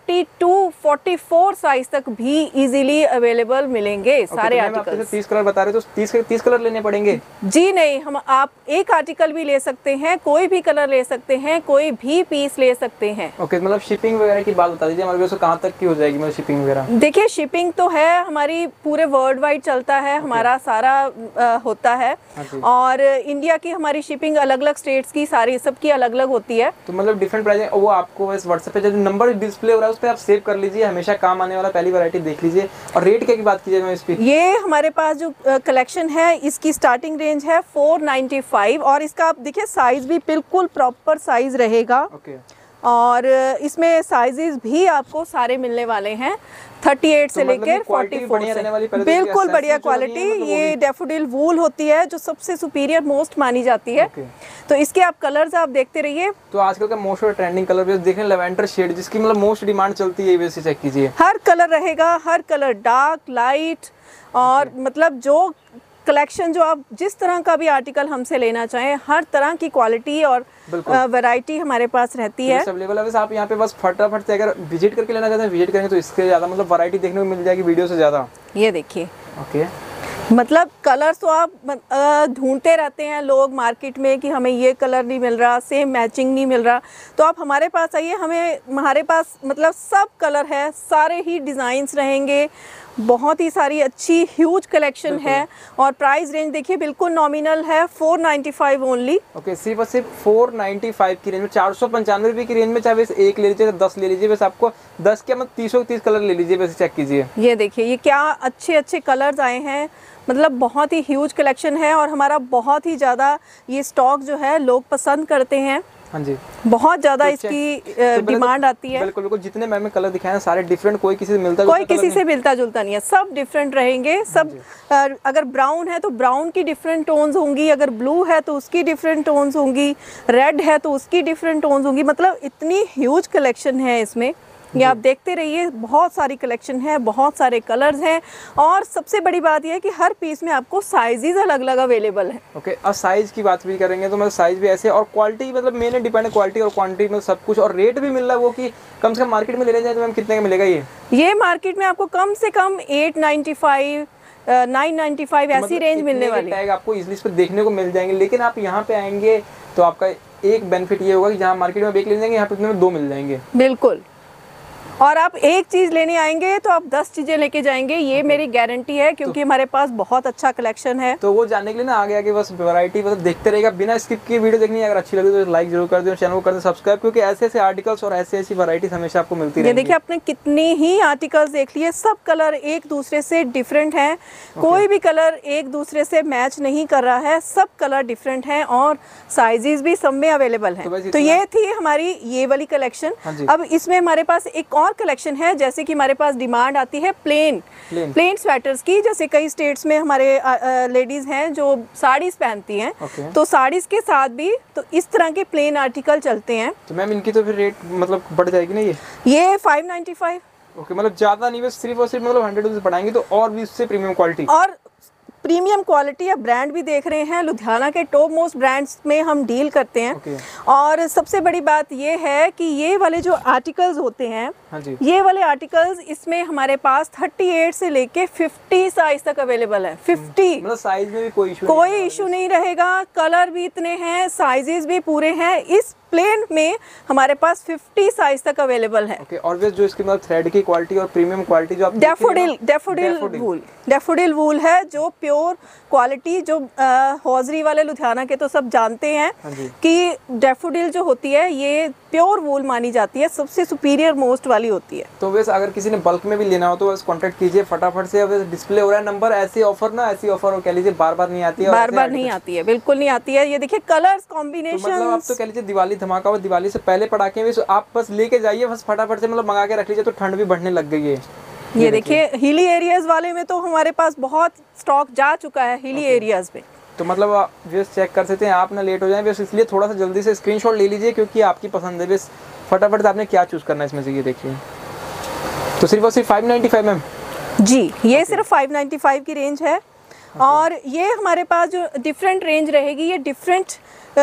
चौवालीस साइज तक भी इजीली अवेलेबल मिलेंगे सारे आर्टिकल्स। तीस कलर बता रहे तो तीस तीस कलर लेने पड़ेंगे? जी नहीं, हम आप एक आर्टिकल भी ले सकते हैं, कोई भी कलर ले सकते हैं, कोई भी पीस ले सकते हैं। ओके, मतलब शिपिंग वगैरह की बात बता दीजिए हमारे, कहाँ तक की हो जाएगी मतलब शिपिंग वगैरह? देखिए शिपिंग तो है हमारी पूरे वर्ल्ड वाइड चलता है, okay. हमारा सारा आ, होता है, और इंडिया की हमारी शिपिंग अलग अलग स्टेट्स की सारी सबकी अलग अलग होती है। तो मतलब डिफरेंट प्राइस है, वो आपको बस व्हाट्सएप पे जो नंबर डिस्प्ले हो रहा है उस पर आप सेव कर लीजिए, हमेशा काम आने वाला पहली वैरायटी देख लीजिए। और रेट क्या की बात कीजिए मैं इस पे? ये हमारे पास जो कलेक्शन है इसकी स्टार्टिंग रेंज है फोर नाइन्टी फाइव, और इसका आप देखिए साइज भी बिल्कुल प्रॉपर साइज रहेगा। okay. और इसमें साइजेस भी आपको सारे मिलने वाले हैं, अड़तीस से लेकर चौवालीस। बिल्कुल बढ़िया क्वालिटी। ये डैफोडिल वूल होती है जो सबसे सुपीरियर मोस्ट मानी जाती है। okay. तो इसके आप कलर्स आप देखते रहिए। तो आजकल का मोस्ट ट्रेंडिंग कलर देखें, लेवेंडर शेड जिसकी मतलब मोस्ट डिमांड चलती है, वैसे चेक कीजिए। हर कलर रहेगा, हर कलर डार्क, लाइट, और okay. मतलब जो कलेक्शन जो आप जिस तरह का भी आर्टिकल हमसे लेना चाहें, हर तरह की क्वालिटी और वैरायटी हमारे पास रहती है। अवेलेबल है। आप यहाँ पे बस फटाफट से अगर विजिट करके लेना चाहते हैं, विजिट करेंगे तो इसके ज़्यादा मतलब वैरायटी देखने को मिल जाएगी वीडियो से ज़्यादा। ये देखिए ओके, मतलब कलर्स तो आप ढूंढते रहते हैं लोग मार्केट में कि हमें ये कलर नहीं मिल रहा, सेम मैचिंग नहीं मिल रहा, तो आप हमारे पास आइए। हमें हमारे पास मतलब सब कलर है, सारे ही डिज़ाइंस रहेंगे, बहुत ही सारी अच्छी ह्यूज कलेक्शन है। और प्राइस रेंज देखिए बिल्कुल नॉमिनल है, four ninety five only. Okay, सिर्फ और सिर्फ फोर नाइन्टी फाइव की रेंज में, चार सौ पंचानवे रुपये की रेंज में, चाहे वैसे एक ले लीजिए, दस ले लीजिए, बस आपको दस के मतलब तीसों तीस कलर ले लीजिए, वैसे चेक कीजिए। ये देखिए ये क्या अच्छे अच्छे कलर्स आए हैं, मतलब बहुत ही ह्यूज कलेक्शन है, और हमारा बहुत ही ज़्यादा ये स्टॉक जो है लोग पसंद करते हैं। हाँ जी, बहुत ज़्यादा तो इसकी तो डिमांड आती है। बिल्कुल बिल्कुल, जितने मैंने कलर दिखाए हैं सारे डिफरेंट, कोई किसी से मिलता कोई किसी से मिलता जुलता नहीं है, सब डिफरेंट रहेंगे सब। अगर ब्राउन है तो ब्राउन की डिफरेंट टोन्स होंगी, अगर ब्लू है तो उसकी डिफरेंट टोन्स होंगी, रेड है तो उसकी डिफरेंट टोन्स होंगी, मतलब इतनी ह्यूज कलेक्शन है इसमें। ये आप देखते रहिए, बहुत सारी कलेक्शन है, बहुत सारे कलर्स हैं और सबसे बड़ी बात यह है कि हर पीस में आपको साइजेस अलग अलग अवेलेबल है। ओके okay, अब साइज की बात भी करेंगे तो मतलब साइज भी ऐसे और क्वालिटी मतलब मेन डिपेंड है क्वालिटी और क्वांटिटी में सब कुछ, और रेट भी मिल रहा है वो कि कम से कम मार्केट में लेने जाए तो मैम कितने का मिलेगा ये? ये मार्केट में आपको कम से कम eight ninety five nine ninety five ऐसी मतलब रेंज मिलने वाली है। टैग आपको इजीली इस पर देखने को मिल जाएंगे, लेकिन आप यहाँ पे आएंगे तो आपका एक बेनिफिट ये होगा कि जहाँ मार्केट में एक ले जाएंगे यहाँ पे में दो मिल जाएंगे। बिल्कुल, और आप एक चीज़ लेने आएंगे तो आप दस चीज़ें लेके जाएंगे, ये okay. मेरी गारंटी है, क्योंकि तो, हमारे पास बहुत अच्छा कलेक्शन है। तो वो जानने के लिए ना आगे आगे बस वैरायटी मतलब देखते रहेगा, बिना स्किप की वीडियो देखनी है। अगर अच्छी लगी तो लाइक जरूर कर दें, चैनल को कर दें सब्सक्राइब, क्योंकि ऐसे ऐसे आर्टिकल्स और ऐसी ऐसी वैरायटीज हमेशा आपको मिलती रहेंगी। देखिए आपने कितने ही आर्टिकल्स देख लिए, सब कलर एक दूसरे से डिफरेंट है, कोई भी कलर एक दूसरे से मैच नहीं कर रहा है, सब कलर डिफरेंट है और साइजेस भी सब में अवेलेबल है। तो ये थी हमारी ये वाली कलेक्शन। अब इसमें हमारे पास एक और कलेक्शन है, जैसे कि हमारे पास डिमांड आती है प्लेन प्लेन स्वेटर्स की। जैसे कई स्टेट्स में हमारे लेडीज हैं जो साड़ीज पहनती हैं, okay. तो साड़ीज के साथ भी तो इस तरह के प्लेन आर्टिकल चलते हैं। तो मैम इनकी तो फिर रेट मतलब बढ़ जाएगी ना? ये ये फाइव नाइन्टी फाइव। ओके, मतलब ज्यादा नहीं, बस सिर्फ और सिर्फ मतलब हंड्रेड रुपीज बढ़ाएंगे तो और भी उससे प्रीमियम क्वालिटी और प्रीमियम क्वालिटी या ब्रांड भी देख रहे हैं। लुधियाना के टॉप मोस्ट ब्रांड्स में हम डील करते हैं। okay. और सबसे बड़ी बात ये है कि ये वाले जो आर्टिकल्स होते हैं, हाँ जी। ये वाले आर्टिकल्स इसमें हमारे पास अड़तीस से लेके पचास साइज तक अवेलेबल है। पचास मतलब साइज में भी कोई इशू कोई इशू नहीं रहेगा, कलर भी इतने हैं, साइजेस भी पूरे हैं। इस प्लेन में हमारे पास पचास साइज तक अवेलेबल है। ओके, और जो इसकी मतलब थ्रेड की क्वालिटी और प्रीमियम क्वालिटी जो आप daffodil daffodil wool daffodil wool है, जो प्योर क्वालिटी, जो हौजरी वाले लुधियाना के तो सब जानते हैं कि डैफोडिल जो होती है ये प्योर वूल मानी जाती है, सबसे सुपीरियर मोस्ट वाली होती है। तो वैसे अगर किसी ने बल्क में भी लेना हो तो बस कांटेक्ट कीजिए फटाफट से। वैसे डिस्प्ले हो रहा है नंबर, ऐसी ऑफर ना ऐसी ऑफर कह लीजिए बार बार नहीं आती है, बार बार नहीं आती है, बिल्कुल नहीं आती है। ये देखिए कलर्स कॉम्बिनेशन, तो मतलब आप तो कह लीजिए दिवाली धमाका हो, दिवाली से पहले पटाखे भी आप बस लेके जाइए, बस फटाफट से मतलब मंगा के रख लीजिए, तो ठंड भी बढ़ने लग गई है। ये देखिए हिली एरियाज वाले में तो हमारे पास बहुत स्टॉक जा चुका है हिली एरियाज में। तो मतलब आप बस चेक कर सकते हैं, आप ना लेट हो जाए, बस इसलिए थोड़ा सा जल्दी से स्क्रीनशॉट ले लीजिए, क्योंकि आपकी पसंद है। बस फटाफट से आपने क्या चूज करना है इसमें से, ये देखिए। तो सिर्फ और सिर्फ फाइव नाइन्टी फाइव मैम जी, ये सिर्फ फाइव नाइन्टी फाइव की रेंज है। और ये हमारे पास जो डिफरेंट रेंज रहेगी, ये डिफरेंट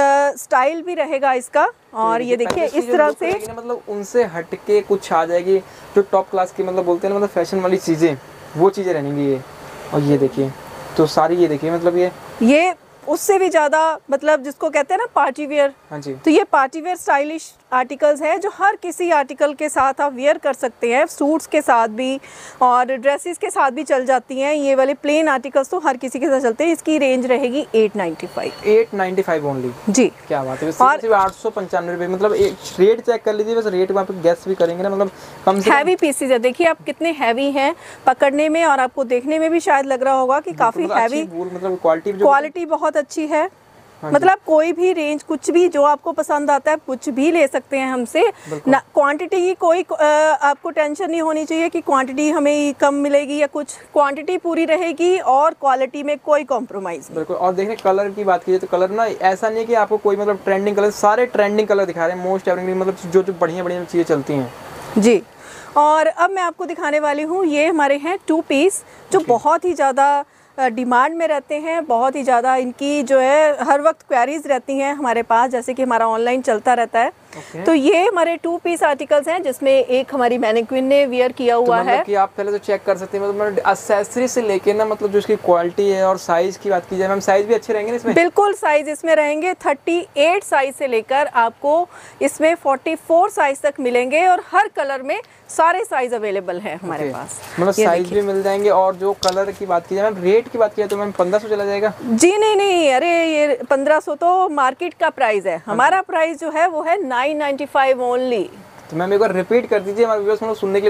स्टाइल भी रहेगा इसका। और ये देखिए इस तरह से मतलब उनसे हटके कुछ आ जाएगी, जो टॉप क्लास की मतलब बोलते हैं ना, मतलब फैशन वाली चीजें, वो चीजें रहेंगी ये। और ये देखिए तो सारी, ये देखिए मतलब ये ये उससे भी ज़्यादा मतलब जिसको कहते हैं ना पार्टी वेयर, हाँ जी। तो ये पार्टी वेयर स्टाइलिश आर्टिकल्स हैं जो हर किसी आर्टिकल के साथ आप वेयर कर सकते हैं, सूट्स के साथ भी और ड्रेसेस के साथ भी चल जाती हैं। ये वाले प्लेन आर्टिकल्स तो हर किसी के साथ चलते हैं। इसकी रेंज रहेगी eight ninety five eight ninety five only जी। क्या बात है, और सिर्फ आठ सौ पंचानवे रुपये। मतलब एक रेट चेक कर लीजिए, बस रेट वहाँ पे गैस भी करेंगे ना, मतलब कम से हैवी पीसेज है। देखिए आप कितने हैवी हैं पकड़ने में, और आपको देखने में भी शायद लग रहा होगा कि काफ़ी हैवी, मतलब क्वालिटी क्वालिटी बहुत अच्छी है। हाँ, मतलब कोई भी रेंज, कुछ भी जो आपको पसंद आता है कुछ भी ले सकते हैं हमसे ना। क्वांटिटी की कोई आ, आपको टेंशन नहीं होनी चाहिए कि क्वांटिटी हमें कम मिलेगी या कुछ, क्वांटिटी पूरी रहेगी और क्वालिटी में कोई कॉम्प्रोमाइज नहीं। बिल्कुल। और देखिए कलर की बात कीजिए तो कलर ना ऐसा नहीं है कि आपको कोई मतलब ट्रेंडिंग कलर, सारे ट्रेंडिंग कलर दिखा रहे हैं, मोस्ट एवरग्रीन, मतलब जो जो बढ़िया बढ़िया चीज़ें चलती हैं जी। और अब मैं आपको दिखाने वाली हूँ, ये हमारे हैं टू पीस जो बहुत ही ज़्यादा डिमांड में रहते हैं, बहुत ही ज़्यादा इनकी जो है हर वक्त क्वेरीज रहती हैं हमारे पास, जैसे कि हमारा ऑनलाइन चलता रहता है। Okay. तो ये हमारे टू पीस आर्टिकल्स हैं जिसमें एक हमारी मैनिक्विन ने वियर किया हुआ तो मतलब है कि आप पहले तो चेक कर सकते हैं, मतलब एक्सेसरी से लेके ना, मतलब जो इसकी क्वालिटी है और साइज की बात की जाए मैम, साइज भी अच्छे रहेंगे इसमें? बिल्कुल, साइज इसमें रहेंगे अड़तीस साइज से लेकर आपको इसमें चौवालीस साइज तक मिलेंगे, और हर कलर में सारे साइज अवेलेबल है हमारे okay. पास। मतलब साइज भी मिल जाएंगे। और जो कलर की बात की जाए मैम, रेट की बात की जाए तो मैम पंद्रह सौ चला जाएगा? जी नहीं नहीं, अरे ये पंद्रह सौ तो मार्केट का प्राइस है, हमारा प्राइस जो है वो है नाइन नाइन्टी फाइव ओनली। तो मैम एक बार रिपीट कर दीजिए हमारे व्यूअर्स मतलब सुनने के लिए, मतलब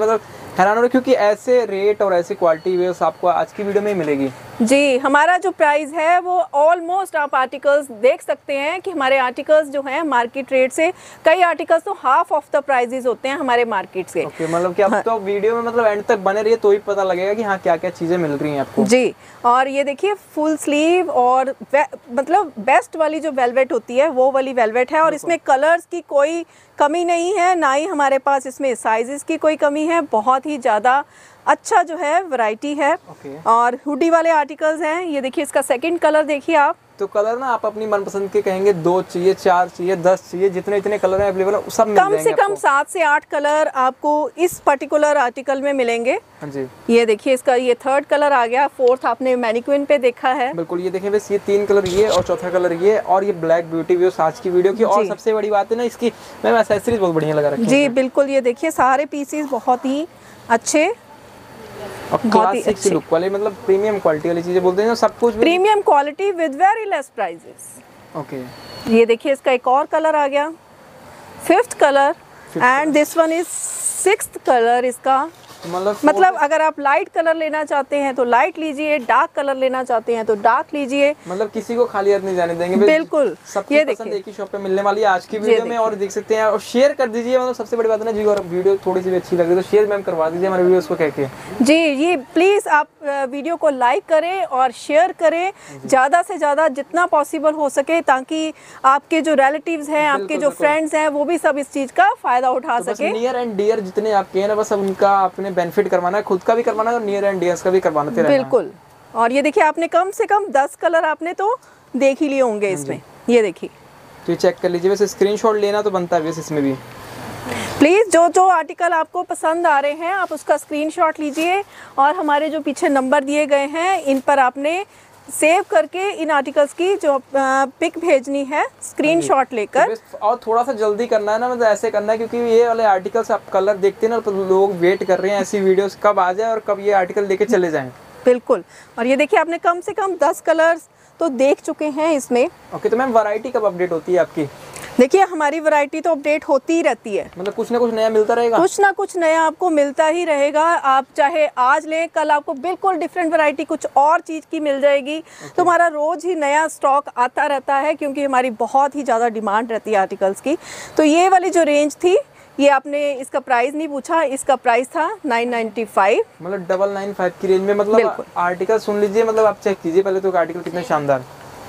हैरान हो रहे क्योंकि ऐसे रेट और ऐसी क्वालिटी वेयर्स आपको आज की वीडियो में ही मिलेगी। जी, हमारा जो प्राइस है वो ऑलमोस्ट आप आर्टिकल्स देख सकते हैं कि हमारे आर्टिकल्स जो हैं मार्केट रेट से, कई आर्टिकल्स तो हाफ ऑफ द प्राइजेस होते हैं हमारे मार्केट से। ओके okay, मतलब कि आप हाँ। तो वीडियो में मतलब एंड तक बने रहिए तो ही पता लगेगा कि हाँ क्या क्या चीज़ें मिल रही हैं आपको। जी, और ये देखिए फुल स्लीव और मतलब बेस्ट वाली जो वेलवेट होती है वो वाली वेलवेट है, और इसमें कलर्स की कोई कमी नहीं है, ना ही हमारे पास इसमें साइजेस की कोई कमी है। बहुत ही ज़्यादा अच्छा जो है वैरायटी है। okay. और हुडी वाले आर्टिकल्स हैं। ये देखिए इसका सेकंड कलर देखिए आप। तो कलर ना आप अपनी मनपसंद के कहेंगे, दो चाहिए, चार चाहिए, दस चाहिए, जितने इतने कलर हैं अवेलेबल सब मिल जाएंगे। कम से कम सात से आठ कलर आपको इस पर्टिकुलर आर्टिकल में मिलेंगे। हाँ जी, ये देखिए इसका ये थर्ड कलर आ गया, फोर्थ आपने मैनिक्विन पे देखा है। बिल्कुल, ये देखिए बस ये तीन कलर ये और चौथा कलर ये, और ये ब्लैक ब्यूटी व्यू आज की वीडियो की। और सबसे बड़ी बात है ना इसकी मैम एक्सेसरीज बहुत बढ़िया लगा रखी है। जी बिल्कुल, ये देखिए सारे पीसेस बहुत ही अच्छे और क्लासिक सी लुक वाले, मतलब प्रीमियम क्वालिटी वाली चीजें बोलते हैं सब कुछ premium quality with very less prices. Okay, ये देखिए इसका एक और कलर आ गया, fifth colour, and this one is sixth colour इसका। मतलब मतलब अगर आप लाइट कलर लेना चाहते हैं तो लाइट लीजिए, डार्क कलर लेना चाहते हैं तो डार्क लीजिए। मतलब किसी को खाली हाथ नहीं जाने देंगे। बिल्कुल, ये देखिए एक ही शॉप पे मिलने वाली है आज की वीडियो में, और देख सकते हैं। और शेयर कर दीजिए, मतलब सबसे बड़ी बात है ना जी, और वीडियो थोड़ी सी भी अच्छी लगे तो शेयर मैम करवा दीजिए हमारे वीडियोस को कह के। जी, ये प्लीज आप वीडियो को लाइक करें और शेयर करें ज्यादा से ज्यादा जितना पॉसिबल हो सके, ताकि आपके जो रिलेटिव्स हैं, आपके जो फ्रेंड्स हैं, वो भी सब इस चीज का फायदा उठा सके। नियर एंड डियर जितने आपके हैं ना, बस उनका आपने बेनिफिट करवाना है, खुद का भी करवाना है और नियर एंड डियर्स का भी करवाना है। बिल्कुल, और ये देखिए आपने कम से कम दस कलर आपने तो देख ही लिए होंगे इसमें। ये देखिए, तो ये चेक कर लीजिए, वैसे स्क्रीनशॉट लेना तो बनता है वैसे इसमें भी। प्लीज़ जो जो आर्टिकल आपको पसंद आ रहे हैं आप उसका स्क्रीनशॉट लीजिए, और हमारे जो पीछे नंबर दिए गए हैं इन पर आपने सेव करके इन आर्टिकल्स की जो पिक भेजनी है स्क्रीनशॉट लेकर। और थोड़ा सा जल्दी करना है ना, मतलब ऐसे करना है क्योंकि ये वाले आर्टिकल्स आप कलर देखते हैं ना तो लोग वेट कर रहे हैं ऐसी वीडियोस कब आ जाए और कब ये आर्टिकल लेके चले जाएं। बिल्कुल, और ये देखिए आपने कम से कम दस कलर्स तो देख चुके हैं इसमें। ओके, तो मैम वैरायटी कब अपडेट होती है आपकी? देखिए हमारी वैरायटी तो अपडेट होती ही रहती है, मतलब कुछ ना कुछ नया मिलता रहेगा, कुछ ना कुछ नया आपको मिलता ही रहेगा। आप चाहे आज लें, कल आपको बिल्कुल डिफरेंट वैरायटी कुछ और चीज़ की मिल जाएगी। okay. तो हमारा रोज़ ही नया स्टॉक आता रहता है क्योंकि हमारी बहुत ही ज़्यादा डिमांड रहती है आर्टिकल्स की। तो ये वाली जो रेंज थी, ये आपने इसका प्राइस नहीं पूछा, इसका प्राइस था नाइन नाइन्टी फाइव, मतलब डबल नाइन फाइव की रेंज में। मतलब आर्टिकल सुन लीजिए, मतलब आप चेक कीजिए पहले तो आर्टिकल कितने शानदार।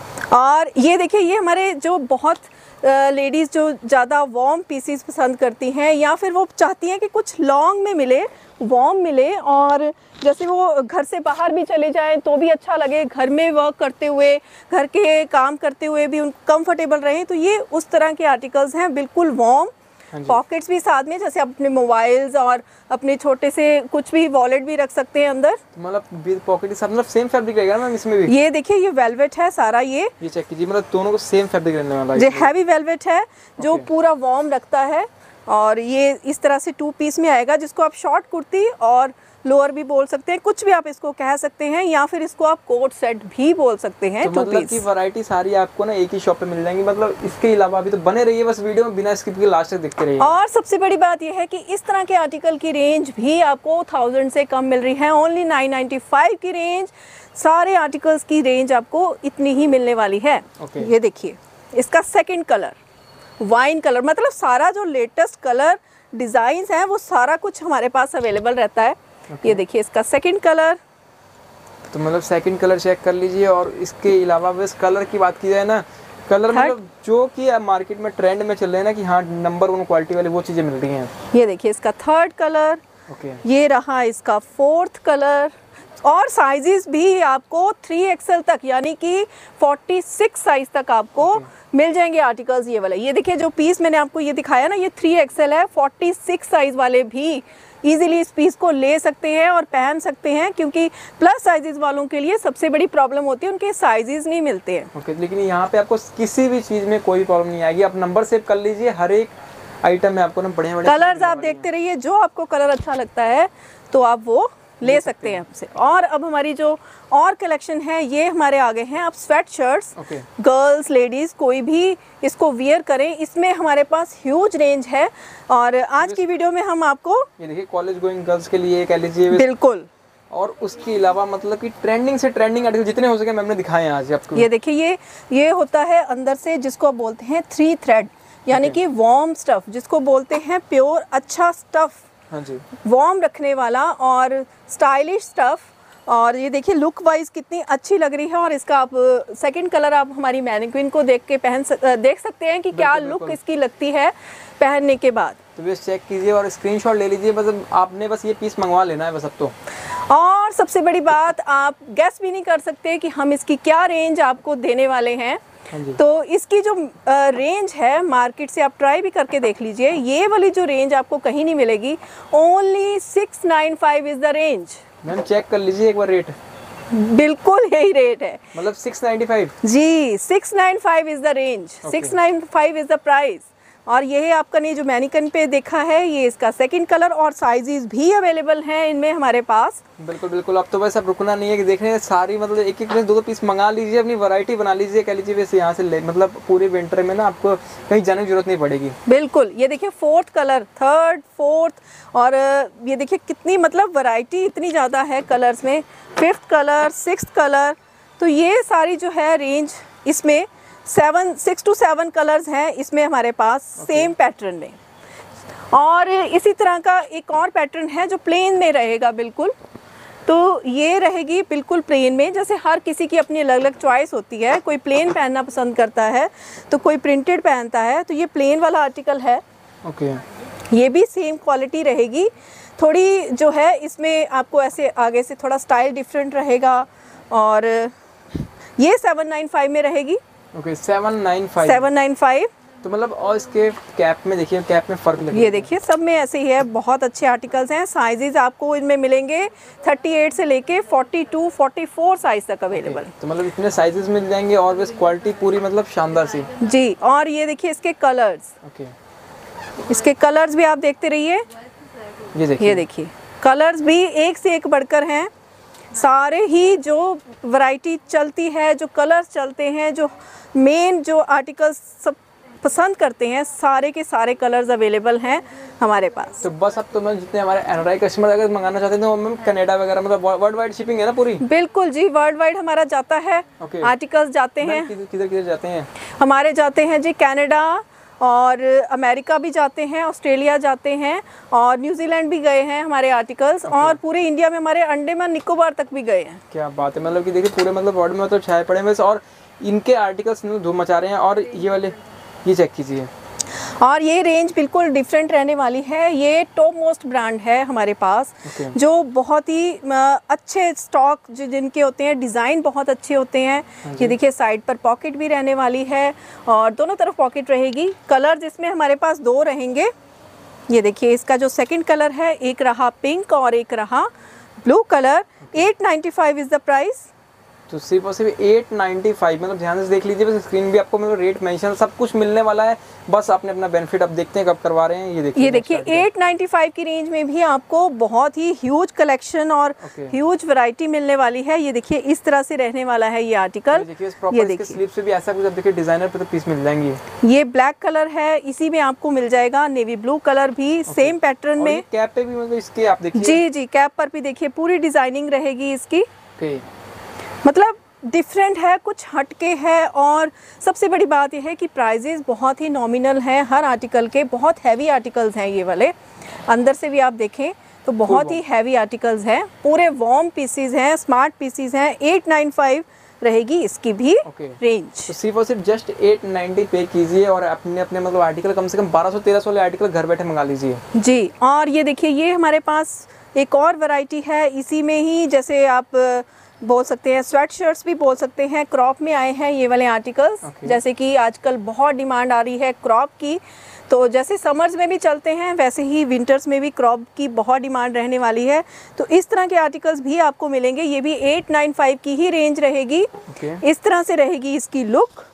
और ये देखिए ये हमारे जो बहुत लेडीज़ uh, जो ज़्यादा वार्म पीसीस पसंद करती हैं, या फिर वो चाहती हैं कि कुछ लॉन्ग में मिले, वार्म मिले, और जैसे वो घर से बाहर भी चले जाएं तो भी अच्छा लगे, घर में वर्क करते हुए, घर के काम करते हुए भी उन कंफर्टेबल रहें। तो ये उस तरह के आर्टिकल्स हैं, बिल्कुल वार्म, पॉकेट्स भी साथ में, जैसे अपने मोबाइल्स और अपने छोटे से कुछ भी वॉलेट भी रख सकते हैं अंदर। मतलब पॉकेट के साथ, मतलब सेम फैब्रिक रहेगा ना इसमें भी। ये देखिए ये वेलवेट है सारा, ये ये चेक कीजिए, मतलब दोनों को सेम फैब्रिक रहने वाला है। ये हैवी वेलवेट है जो पूरा वार्म रखता है, और ये इस तरह से टू पीस में आएगा, जिसको आप शॉर्ट कुर्ती और लोअर भी बोल सकते हैं, कुछ भी आप इसको कह सकते हैं, या फिर इसको आप कोट सेट भी बोल सकते हैं। तो मतलब की वैरायटी सारी आपको ना एक ही शॉप पे मिल जाएंगी। मतलब इसके अलावा अभी तो बने रहिए बस वीडियो में, बिना स्किप के लास्ट तक देखते रहिए। और सबसे बड़ी बात यह है कि इस तरह के आर्टिकल की रेंज भी आपको थाउजेंड से कम मिल रही है, ओनली नाइन नाइन्टी फाइव की रेंज। सारे आर्टिकल्स की रेंज आपको इतनी ही मिलने वाली है। okay. ये देखिए इसका सेकेंड कलर वाइन कलर, मतलब सारा जो लेटेस्ट कलर डिजाइन है वो सारा कुछ हमारे पास अवेलेबल रहता है। okay. ये देखिए इसका सेकंड कलर, तो मतलब सेकंड कलर चेक कर लीजिए। और इसके अलावा बस कलर की बात की जाए ना, कलर मतलब जो कि मार्केट में ट्रेंड में चल रहे हैं ना कि हाँ नंबर वन क्वालिटी वाली वो चीज़ें मिल रही हैं। ये देखिए इसका थर्ड कलर, okay. ये रहा इसका फोर्थ कलर, और साइजेस भी आपको थ्री एक्सएल तक, यानी कि फोर्टी सिक्स साइज तक आपको okay. मिल जाएंगे आर्टिकल्स ये वाले। ये देखिए जो पीस मैंने आपको ये दिखाया ना, ये थ्री एक्सएल है, फोर्टी सिक्स साइज वाले भी इजीली इस पीस को ले सकते हैं और पहन सकते हैं, क्योंकि प्लस साइजेस वालों के लिए सबसे बड़ी प्रॉब्लम होती है उनके साइजेस नहीं मिलते हैं। ओके okay, लेकिन यहाँ पे आपको किसी भी चीज़ में कोई प्रॉब्लम नहीं आएगी। आप नंबर सेव कर लीजिए, हर एक आइटम में आपको ना बढ़िया बढ़िया कलर्स आप देखते रहिए, जो आपको कलर अच्छा लगता है तो आप वो ले सकते हैं हमसे। और अब हमारी जो और कलेक्शन है ये हमारे आगे हैं। अब स्वेट शर्ट्स, गर्ल्स लेडीज़ कोई भी इसको वियर करें, इसमें हमारे पास ह्यूज रेंज है। और आज की वीडियो में हम आपको ये देखिए कॉलेज गोइंग गर्ल्स के लिए कह लीजिए, बिल्कुल, और उसके अलावा मतलब कि ट्रेंडिंग से ट्रेंडिंग आर्टिकल जितने हो सके मैंने दिखाए हैं आज आपको। ये देखिए ये ये होता है अंदर से जिसको आप बोलते हैं थ्री थ्रेड, यानी कि वार्म स्टफ, जिसको बोलते हैं प्योर अच्छा स्टफ, हाँ जी, वार्म रखने वाला और स्टाइलिश स्टफ। और ये देखिए लुक वाइज कितनी अच्छी लग रही है। और इसका आप सेकंड कलर आप हमारी मैनिक्विन को देख के पहन सक, देख सकते हैं कि क्या लुक इसकी लगती है पहनने के बाद। तो बस चेक कीजिए और स्क्रीनशॉट ले लीजिए, बस आपने बस ये पीस मंगवा लेना है बस अब तो। और सबसे बड़ी बात, आप गेस भी नहीं कर सकते कि हम इसकी क्या रेंज आपको देने वाले हैं। तो इसकी जो रेंज है मार्केट से आप ट्राई भी करके देख लीजिए, ये वाली जो रेंज आपको कहीं नहीं मिलेगी। Only six nine five is the range. Ma'am check कर लीजिए एक बार रेट, बिल्कुल यही रेट है, मतलब सिक्स नाइन्टी फाइव जी, six nine five is the range, six nine five is the price. और ये आपका नहीं जो मैनिकन पे देखा है ये इसका सेकंड कलर, और साइजेस भी अवेलेबल हैं इनमें हमारे पास। बिल्कुल बिल्कुल, अब तो बस अब रुकना नहीं है कि देखने सारी मतलब एक एक दो दो पीस मंगा लीजिए, अपनी वैरायटी बना लीजिए कह लीजिए। वैसे यहाँ से ले मतलब पूरे विंटर में ना आपको कहीं जाने की जरूरत नहीं पड़ेगी। बिल्कुल, ये देखिए फोर्थ कलर, थर्ड, फोर्थ, और ये देखिए कितनी मतलब वैरायटी इतनी ज़्यादा है कलर्स में, फिफ्थ कलर, सिक्स्थ कलर। तो ये सारी जो है रेंज इसमें seven six to seven colours हैं इसमें हमारे पास सेम पैटर्न में। और इसी तरह का एक और पैटर्न है जो प्लेन में रहेगा बिल्कुल। तो ये रहेगी बिल्कुल प्लेन में, जैसे हर किसी की अपनी अलग अलग चॉइस होती है, कोई प्लेन पहनना पसंद करता है तो कोई प्रिंटेड पहनता है। तो ये प्लेन वाला आर्टिकल है। ओके, ये भी सेम क्वालिटी रहेगी, थोड़ी जो है इसमें आपको ऐसे आगे से थोड़ा स्टाइल डिफरेंट रहेगा। और ये सेवन नाइन फाइव में रहेगी। Okay, seven nine five, seven nine five. तो मतलब और इसके कैप में देखिए, कैप में फर्क लगेगा। ये देखिए सब में ऐसे ही है, बहुत अच्छे आर्टिकल्स हैं। साइजेस आपको इनमें मिलेंगे अड़तीस से लेके बयालीस, चौवालीस साइज तक अवेलेबल। तो मतलब इतने साइजेस मिल जाएंगे और बस क्वालिटी पूरी मतलब शानदार सी जी। और ये देखिए इसके कलर्स, ओके, इसके कलर्स भी आप देखते रहिए। ये देखिए, ये देखिए कलर्स भी एक से एक बढ़कर हैं। सारे ही जो वैरायटी चलती है, जो कलर्स चलते हैं, जो मेन जो आर्टिकल्स सब पसंद करते हैं, सारे के सारे कलर्स अवेलेबल हैं हमारे पास। तो बस अब तो मैं जितने हमारे एनआरआई कस्टमर अगर मंगाना चाहते हैं तो मैम कनाडा वगैरह मतलब वर्ल्ड वाइड शिपिंग है ना पूरी? बिल्कुल जी, वर्ल्ड वाइड हमारा जाता है। okay. आर्टिकल्स जाते हैं, किधर किधर जाते हैं हमारे जाते हैं जी, कनाडा और अमेरिका भी जाते हैं, ऑस्ट्रेलिया जाते हैं, और न्यूजीलैंड भी गए हैं हमारे आर्टिकल्स। okay. और पूरे इंडिया में हमारे अंडमान निकोबार तक भी गए हैं। क्या बात है, मतलब कि देखिए पूरे मतलब वर्ल्ड में तो छाए पड़े हैं और इनके आर्टिकल्स धूम मचा रहे हैं। और ये वाले ये चेक कीजिए, और ये रेंज बिल्कुल डिफरेंट रहने वाली है। ये टॉप मोस्ट ब्रांड है हमारे पास, okay. जो बहुत ही अच्छे स्टॉक जो जिनके होते हैं, डिज़ाइन बहुत अच्छे होते हैं। ये देखिए साइड पर पॉकेट भी रहने वाली है और दोनों तरफ पॉकेट रहेगी। कलर जिसमें हमारे पास दो रहेंगे। ये देखिए इसका जो सेकंड कलर है, एक रहा पिंक और एक रहा blue colour. Eight ninety five is the price. तो सिर्फ और सिर्फ एट नाइन्टी फाइव, मतलब ध्यान से देख लीजिए, बस स्क्रीन भी आपको मतलब रेट मेंशन सब कुछ मिलने वाला है। बस आपने अपना बेनिफिट अब देखते हैं कब करवा रहे हैं। ये देखिए ये देखिए एट नाइन्टी फाइव की रेंज में भी आपको बहुत ही ह्यूज कलेक्शन और ह्यूज वैरायटी मिलने वाली है। ये देखिए इस तरह से रहने वाला है ये आर्टिकल। ये देखिए स्लीव से भी ऐसा कुछ, अब देखिए डिजाइनर पे तो पीस मिल जाएंगे। ये ब्लैक कलर है, इसी में आपको मिल जाएगा नेवी ब्लू कलर भी सेम पैटर्न में। कैप पे भी मतलब इसके आप देखिए, जी जी, कैप पर भी देखिए पूरी डिजाइनिंग रहेगी इसकी। मतलब डिफरेंट है, कुछ हटके है। और सबसे बड़ी बात यह है कि प्राइजेस बहुत ही नॉमिनल हैं हर आर्टिकल के। बहुत हैवी आर्टिकल्स हैं ये वाले, अंदर से भी आप देखें तो बहुत ही हैवी आर्टिकल्स हैं, पूरे वार्म पीसीज हैं, स्मार्ट पीसीज हैं। एट नाइन फाइव रहेगी इसकी भी रेंज। तो सिर्फ और सिर्फ जस्ट एट नाइन्टी पे कीजिए और अपने अपने मतलब आर्टिकल कम से कम बारह सौ तेरह सौ वाले आर्टिकल घर बैठे मंगा लीजिए जी। और ये देखिए ये हमारे पास एक और वैरायटी है इसी में ही, जैसे आप बोल सकते हैं स्वेट शर्ट्स भी बोल सकते हैं, क्रॉप में आए हैं ये वाले आर्टिकल्स। okay. जैसे कि आजकल बहुत डिमांड आ रही है क्रॉप की, तो जैसे समर्स में भी चलते हैं वैसे ही विंटर्स में भी क्रॉप की बहुत डिमांड रहने वाली है। तो इस तरह के आर्टिकल्स भी आपको मिलेंगे। ये भी एट नाइन फाइव की ही रेंज रहेगी। okay. इस तरह से रहेगी इसकी लुक।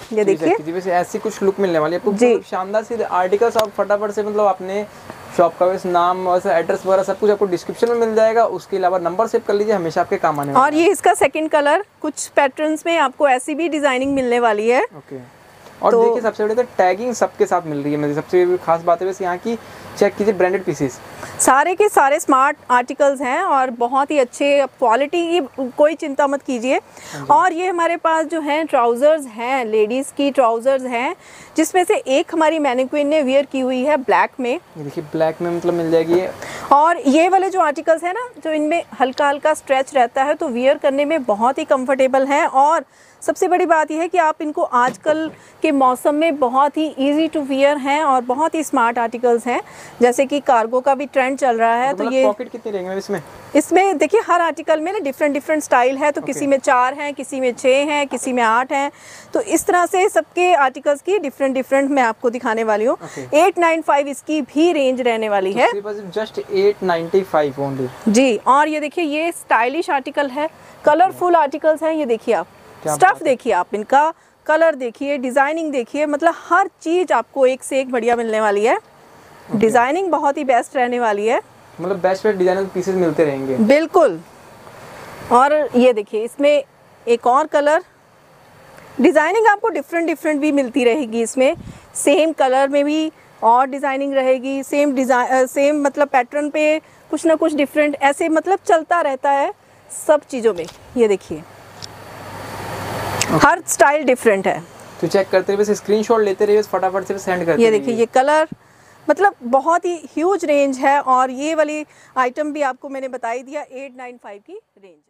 ये देखिए वैसे ऐसी कुछ लुक मिलने वाली है आपको, जी। शानदार सी आर्टिकल्स। और फटाफट से मतलब अपने शॉप का वैसे नाम और एड्रेस वगैरह सब कुछ आपको डिस्क्रिप्शन में मिल जाएगा। उसके अलावा नंबर सेव कर लीजिए, हमेशा आपके काम आने वाला और ये इसका सेकंड कलर, कुछ पैटर्न्स में आपको ऐसी भी डिजाइनिंग मिलने वाली है। ओके। और तो, देखिए सबसे बड़ी तो टैगिंग सबके साथ मिल रही है। मेरी सबसे खास बात है बस यहाँ की, चेक कीजिए ब्रांडेड पीसेस, सारे के सारे स्मार्ट आर्टिकल्स हैं और बहुत ही अच्छे क्वालिटी की, कोई चिंता मत कीजिए। और ये हमारे पास जो हैं ट्राउज़र्स हैं, लेडीज़ की ट्राउज़र्स हैं, जिसमें से एक हमारी मैनिक्विन ने वियर की हुई है ब्लैक में। ये देखिए ब्लैक में मतलब मिल जाएगी। और ये वाले जो आर्टिकल्स हैं ना, जो इनमें हल्का हल्का स्ट्रेच रहता है, तो वियर करने में बहुत ही कंफर्टेबल हैं। और सबसे बड़ी बात यह है कि आप इनको आजकल के मौसम में बहुत ही इजी टू वियर हैं और बहुत ही स्मार्ट आर्टिकल्स हैं। जैसे कि कार्गो का भी ट्रेंड चल रहा है, तो, तो ये पॉकेट कितने रहेंगे इसमें? इसमें देखिए हर आर्टिकल में ना डिफरेंट डिफरेंट स्टाइल है, तो okay. किसी में चार हैं, किसी में छः हैं, किसी में आठ हैं। तो इस तरह से सबके आर्टिकल्स की डिफरेंट डिफरेंट मैं आपको दिखाने वाली हूँ। एट नाइन फाइव इसकी भी रेंज रहने वाली है, just eight ninety five only जी। और ये देखिए ये स्टाइलिश आर्टिकल है, कलरफुल आर्टिकल्स हैं। ये देखिए आप स्टफ देखिए, आप इनका कलर देखिए, डिजाइनिंग देखिए, मतलब हर चीज आपको एक से एक बढ़िया मिलने वाली है। okay. डिजाइनिंग बहुत ही बेस्ट रहने वाली है, मतलब बेस्ट बेस्ट डिजाइनर पीसेस मिलते रहेंगे बिल्कुल। और ये देखिए इसमें एक और कलर डिजाइनिंग आपको डिफरेंट डिफरेंट भी मिलती रहेगी। इसमें सेम कलर में भी और डिजाइनिंग रहेगी, सेम डिजाइन सेम मतलब पैटर्न पे कुछ ना कुछ डिफरेंट, ऐसे मतलब चलता रहता है सब चीज़ों में। ये देखिए okay. हर स्टाइल डिफरेंट है, तो चेक करते रहिए, बस स्क्रीनशॉट लेते रहिए, फटाफट से सेंड करते रहिए। ये देखिए ये कलर, मतलब बहुत ही ह्यूज रेंज है। और ये वाली आइटम भी आपको मैंने बताई दिया एट नाइन फाइव की रेंज।